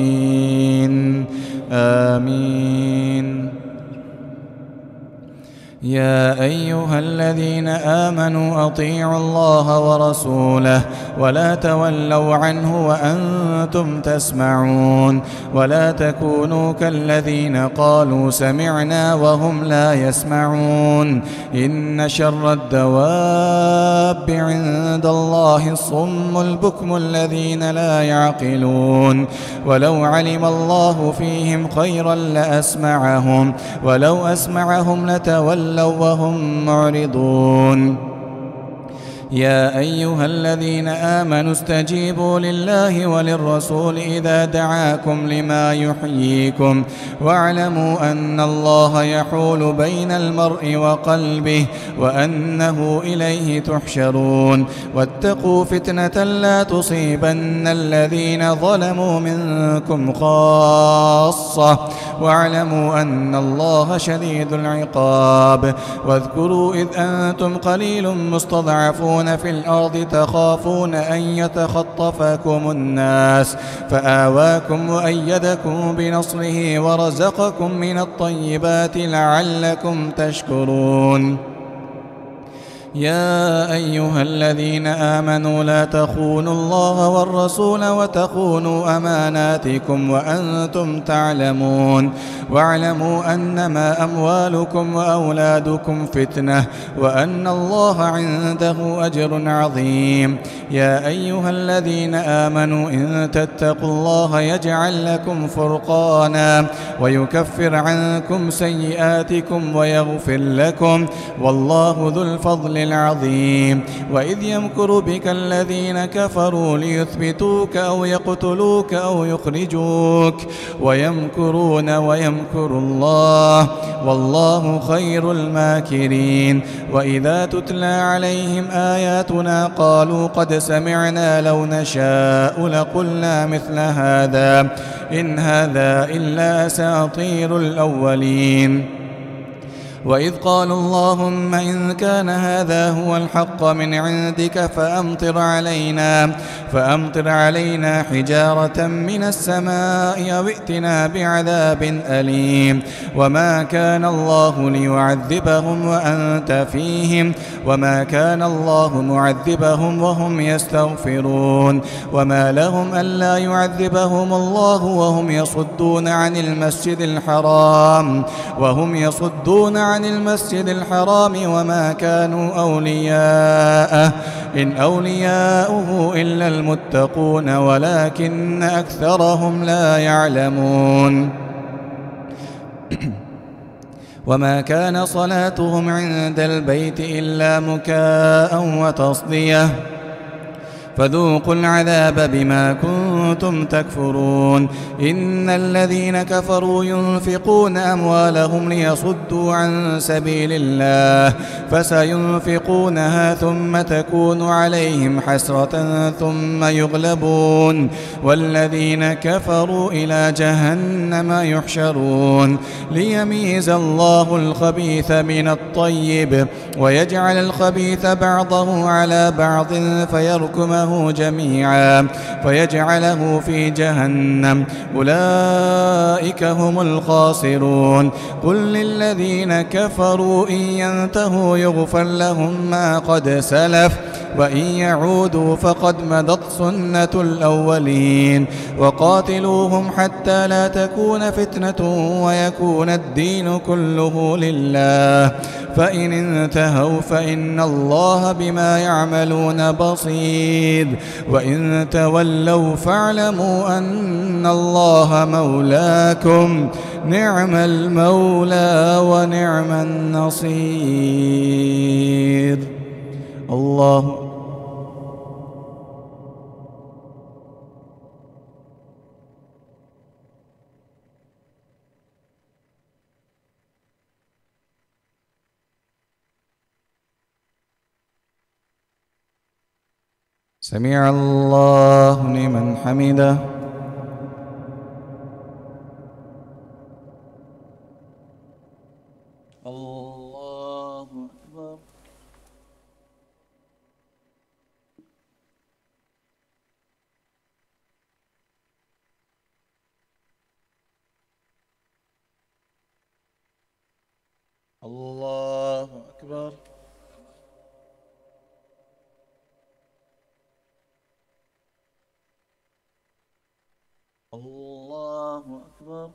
الضالين آمين يا أيها الذين آمنوا أطيعوا الله ورسوله ولا تولوا عنه وأنتم تسمعون ولا تكونوا كالذين قالوا سمعنا وهم لا يسمعون إن شر الدواب عند الله الصم البكم الذين لا يعقلون ولو علم الله فيهم خيرا لأسمعهم ولو أسمعهم لتولوا وهم معرضون يا أيها الذين آمنوا استجيبوا لله وللرسول إذا دعاكم لما يحييكم واعلموا أن الله يحول بين المرء وقلبه وأنه إليه تحشرون واتقوا فتنة لا تصيبن الذين ظلموا منكم خاصة واعلموا أن الله شديد العقاب واذكروا إذ أنتم قليل مستضعفون في الأرض تخافون أن يتخطفكم الناس فآواكم وأيدكم بنصره ورزقكم من الطيبات لعلكم تشكرون يا أيها الذين آمنوا لا تخونوا الله والرسول وتخونوا أماناتكم وأنتم تعلمون واعلموا أنما أموالكم وأولادكم فتنة وأن الله عنده أجر عظيم يا أيها الذين آمنوا إن تتقوا الله يجعل لكم فرقانا ويكفر عنكم سيئاتكم ويغفر لكم والله ذو الفضل العظيم وإذ يمكر بك الذين كفروا ليثبتوك أو يقتلوك أو يخرجوك ويمكرون ويمكر الله والله خير الماكرين وإذا تتلى عليهم آياتنا قالوا قد سمعنا لو نشاء لقلنا مثل هذا إن هذا إلا أساطير الأولين وإذ قالوا اللهم إن كان هذا هو الحق من عندك فأمطر علينا حجارة من السماء أو ائتنا بعذاب أليم وما كان الله ليعذبهم وأنت فيهم وما كان الله معذبهم وهم يستغفرون وما لهم ألا يعذبهم الله وهم يصدون عن المسجد الحرام وما كانوا أولياءه إن أولياؤه إلا المتقون ولكن أكثرهم لا يعلمون وما كان صلاتهم عند البيت إلا مكاء وتصدية فذوقوا العذاب بما كنتم تكفرون إن الذين كفروا ينفقون أموالهم ليصدوا عن سبيل الله فسينفقونها ثم تكون عليهم حسرة ثم يغلبون والذين كفروا إلى جهنم يحشرون ليميز الله الخبيث من الطيب ويجعل الخبيث بعضه على بعض فيركمه جميعا فيجعله في جهنم أولئك هم الخاسرون قل للذين كفروا إن ينتهوا يغفر لهم ما قد سلف وإن يعودوا فقد مضت سنة الأولين وقاتلوهم حتى لا تكون فتنة ويكون الدين كله لله فإن انتهوا فإن الله بما يعملون بصير وإن تولوا فاعلموا أن الله مولاكم نعم المولى ونعم النصير الله سمع الله لمن حمده الله أكبر الله أكبر. الله أكبر.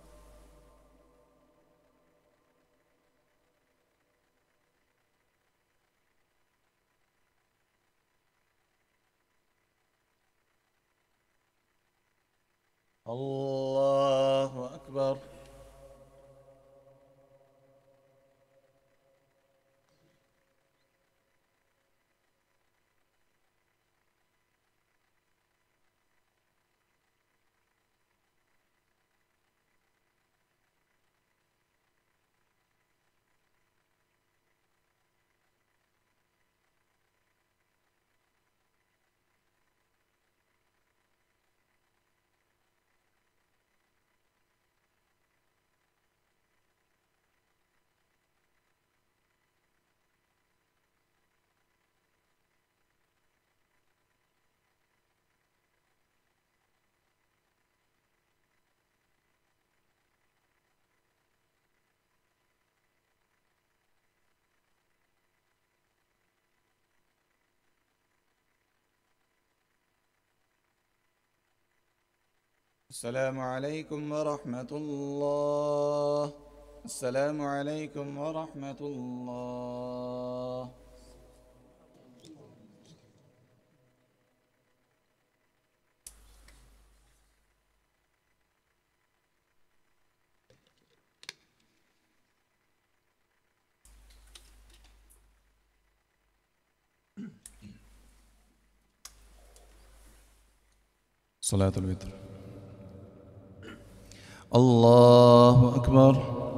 الله أكبر. السلام عليكم ورحمة الله. السلام عليكم ورحمة الله. صلاة الوتر. الله أكبر.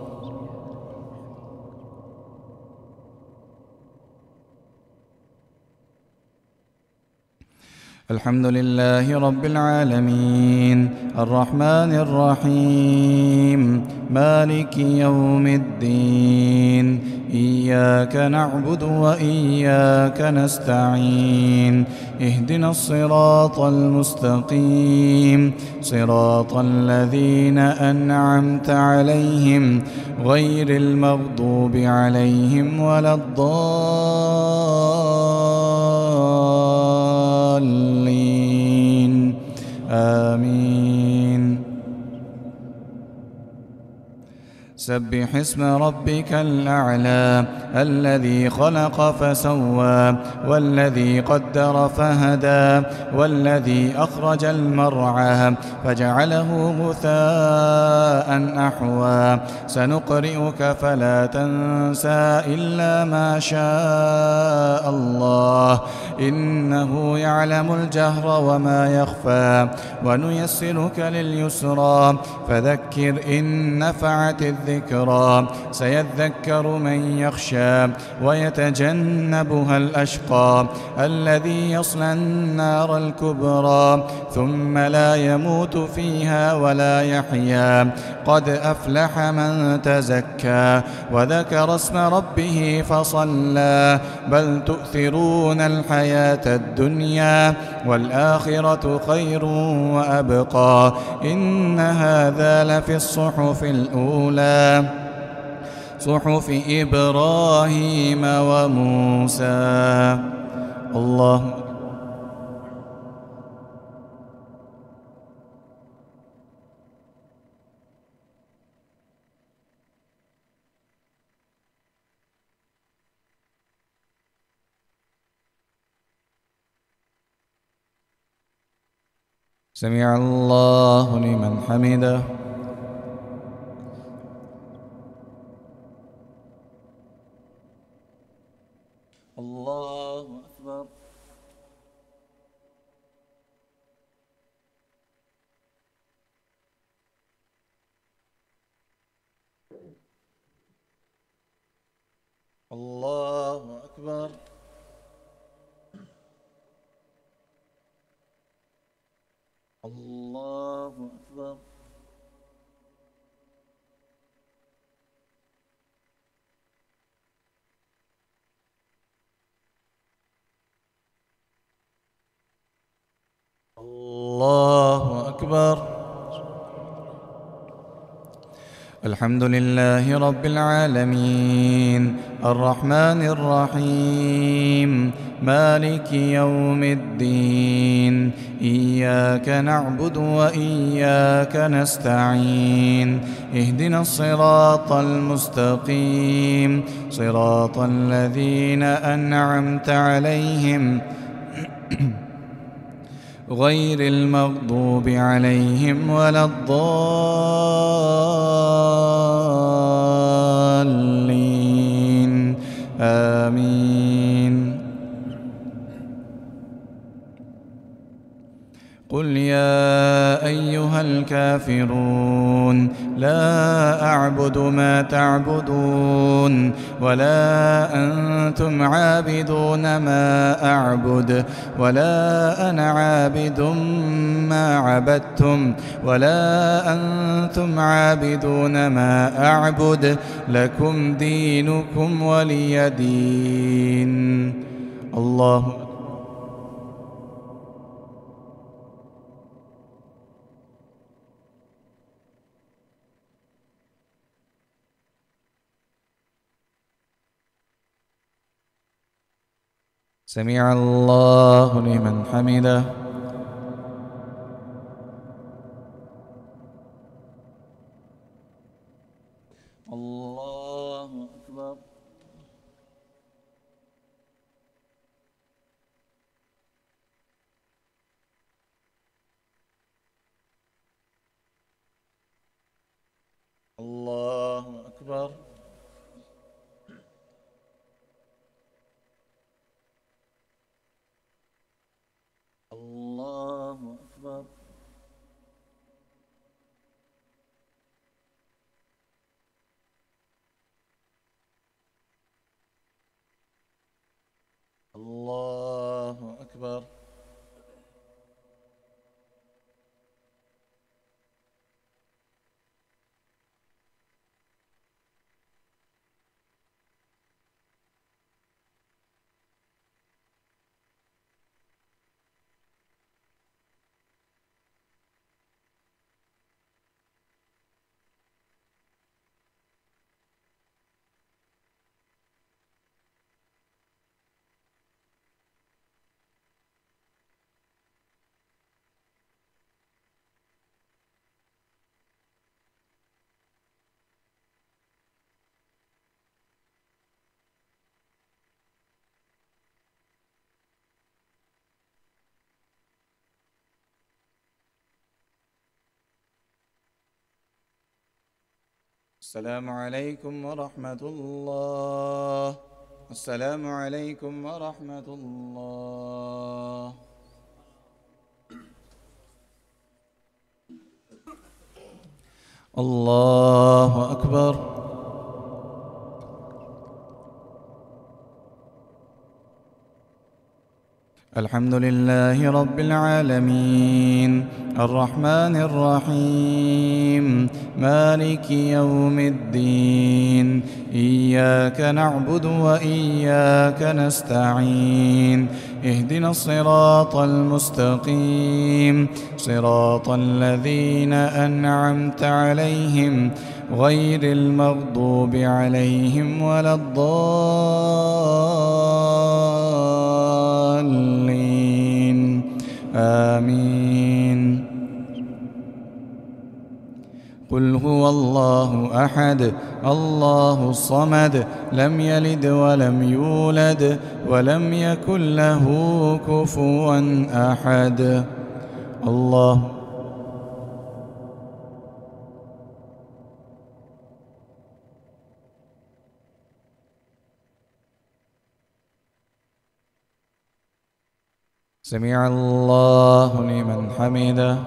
الحمد لله رب العالمين الرحمن الرحيم مالك يوم الدين إياك نعبد وإياك نستعين اهدنا الصراط المستقيم صراط الذين أنعمت عليهم غير المغضوب عليهم ولا الضالين آمين. سبح اسم ربك الأعلى الذي خلق فسوى والذي قدر فهدى والذي أخرج المرعى فجعله غثاء أحوى سنقرئك فلا تنسى إلا ما شاء الله إنه يعلم الجهر وما يخفى ونيسرك لليسرى فذكر إن نفعت الذكرى سيذكر من يخشى ويتجنبها الأشقى الذي يصلى النار الكبرى ثم لا يموت فيها ولا يحيا قد أفلح من تزكى وذكر اسم ربه فصلى بل تؤثرون الحياة الدنيا والآخرة خير وأبقى إن هذا لفي الصحف الأولى صحف إبراهيم وموسى. الله سمع الله لمن حمده. الله أكبر. الله أكبر. الله أكبر. الله أكبر. الحمد لله رب العالمين الرحمن الرحيم مالك يوم الدين إياك نعبد وإياك نستعين اهدنا الصراط المستقيم صراط الذين أنعمت عليهم غير المغضوب عليهم ولا الضالين آمين. قل يا أيها الكافرون لا أعبد ما تعبدون ولا أنتم عابدون ما أعبد ولا أنا عابد ما عبدتم ولا أنتم عابدون ما أعبد لكم دينكم ولي دين. الله سمع الله لمن حمده. الله أكبر. الله أكبر. الله أكبر. الله أكبر. السلام عليكم ورحمة الله. السلام عليكم ورحمة الله. الله أكبر. الحمد لله رب العالمين الرحمن الرحيم مالك يوم الدين إياك نعبد وإياك نستعين اهدنا الصراط المستقيم صراط الذين أنعمت عليهم غير المغضوب عليهم ولا الضالين آمين. قل هو الله أحد الله الصمد لم يلد ولم يولد ولم يكن له كفوا أحد. الله سمع الله لمن حمده.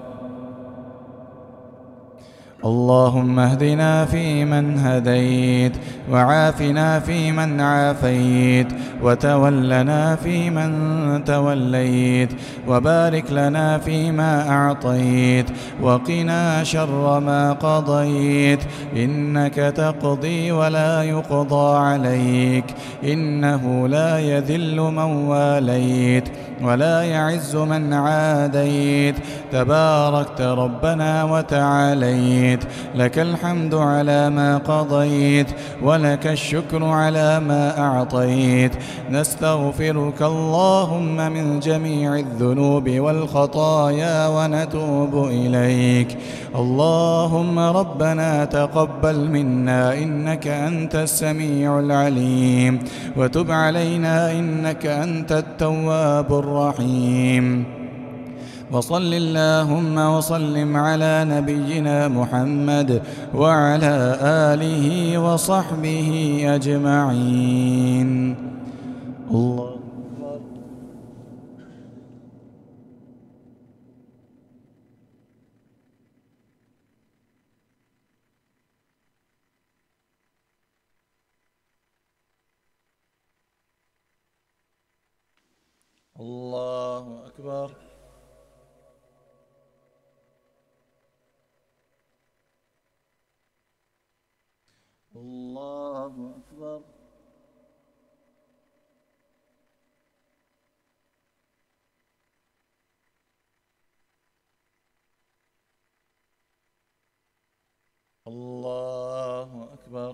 اللهم اهدنا فيمن هديت وعافنا فيمن عافيت وتولنا فيمن توليت وبارك لنا فيما أعطيت وقنا شر ما قضيت إنك تقضي ولا يقضى عليك إنه لا يذل من واليت ولا يعز من عاديت، تباركت ربنا وتعاليت، لك الحمد على ما قضيت ولك الشكر على ما أعطيت. نستغفرك اللهم من جميع الذنوب والخطايا ونتوب إليك. اللهم ربنا تقبل منا إنك أنت السميع العليم، وتب علينا إنك أنت التواب الرحيم. وصل اللهم وسلم على نبينا محمد وعلى آله وصحبه أجمعين. الله أكبر. الله أكبر. الله أكبر. الله أكبر.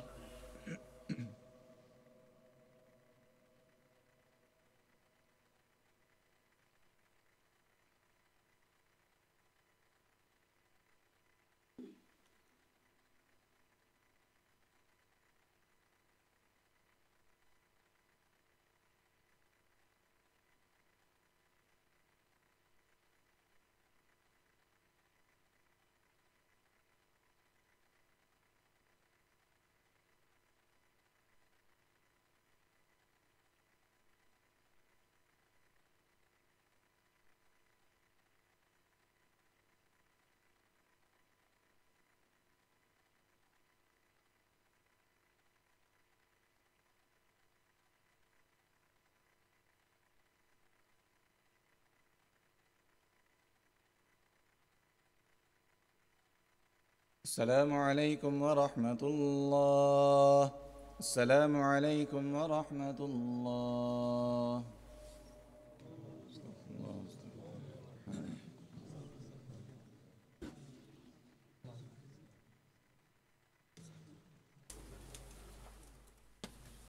السلام عليكم ورحمة الله. السلام عليكم ورحمة الله.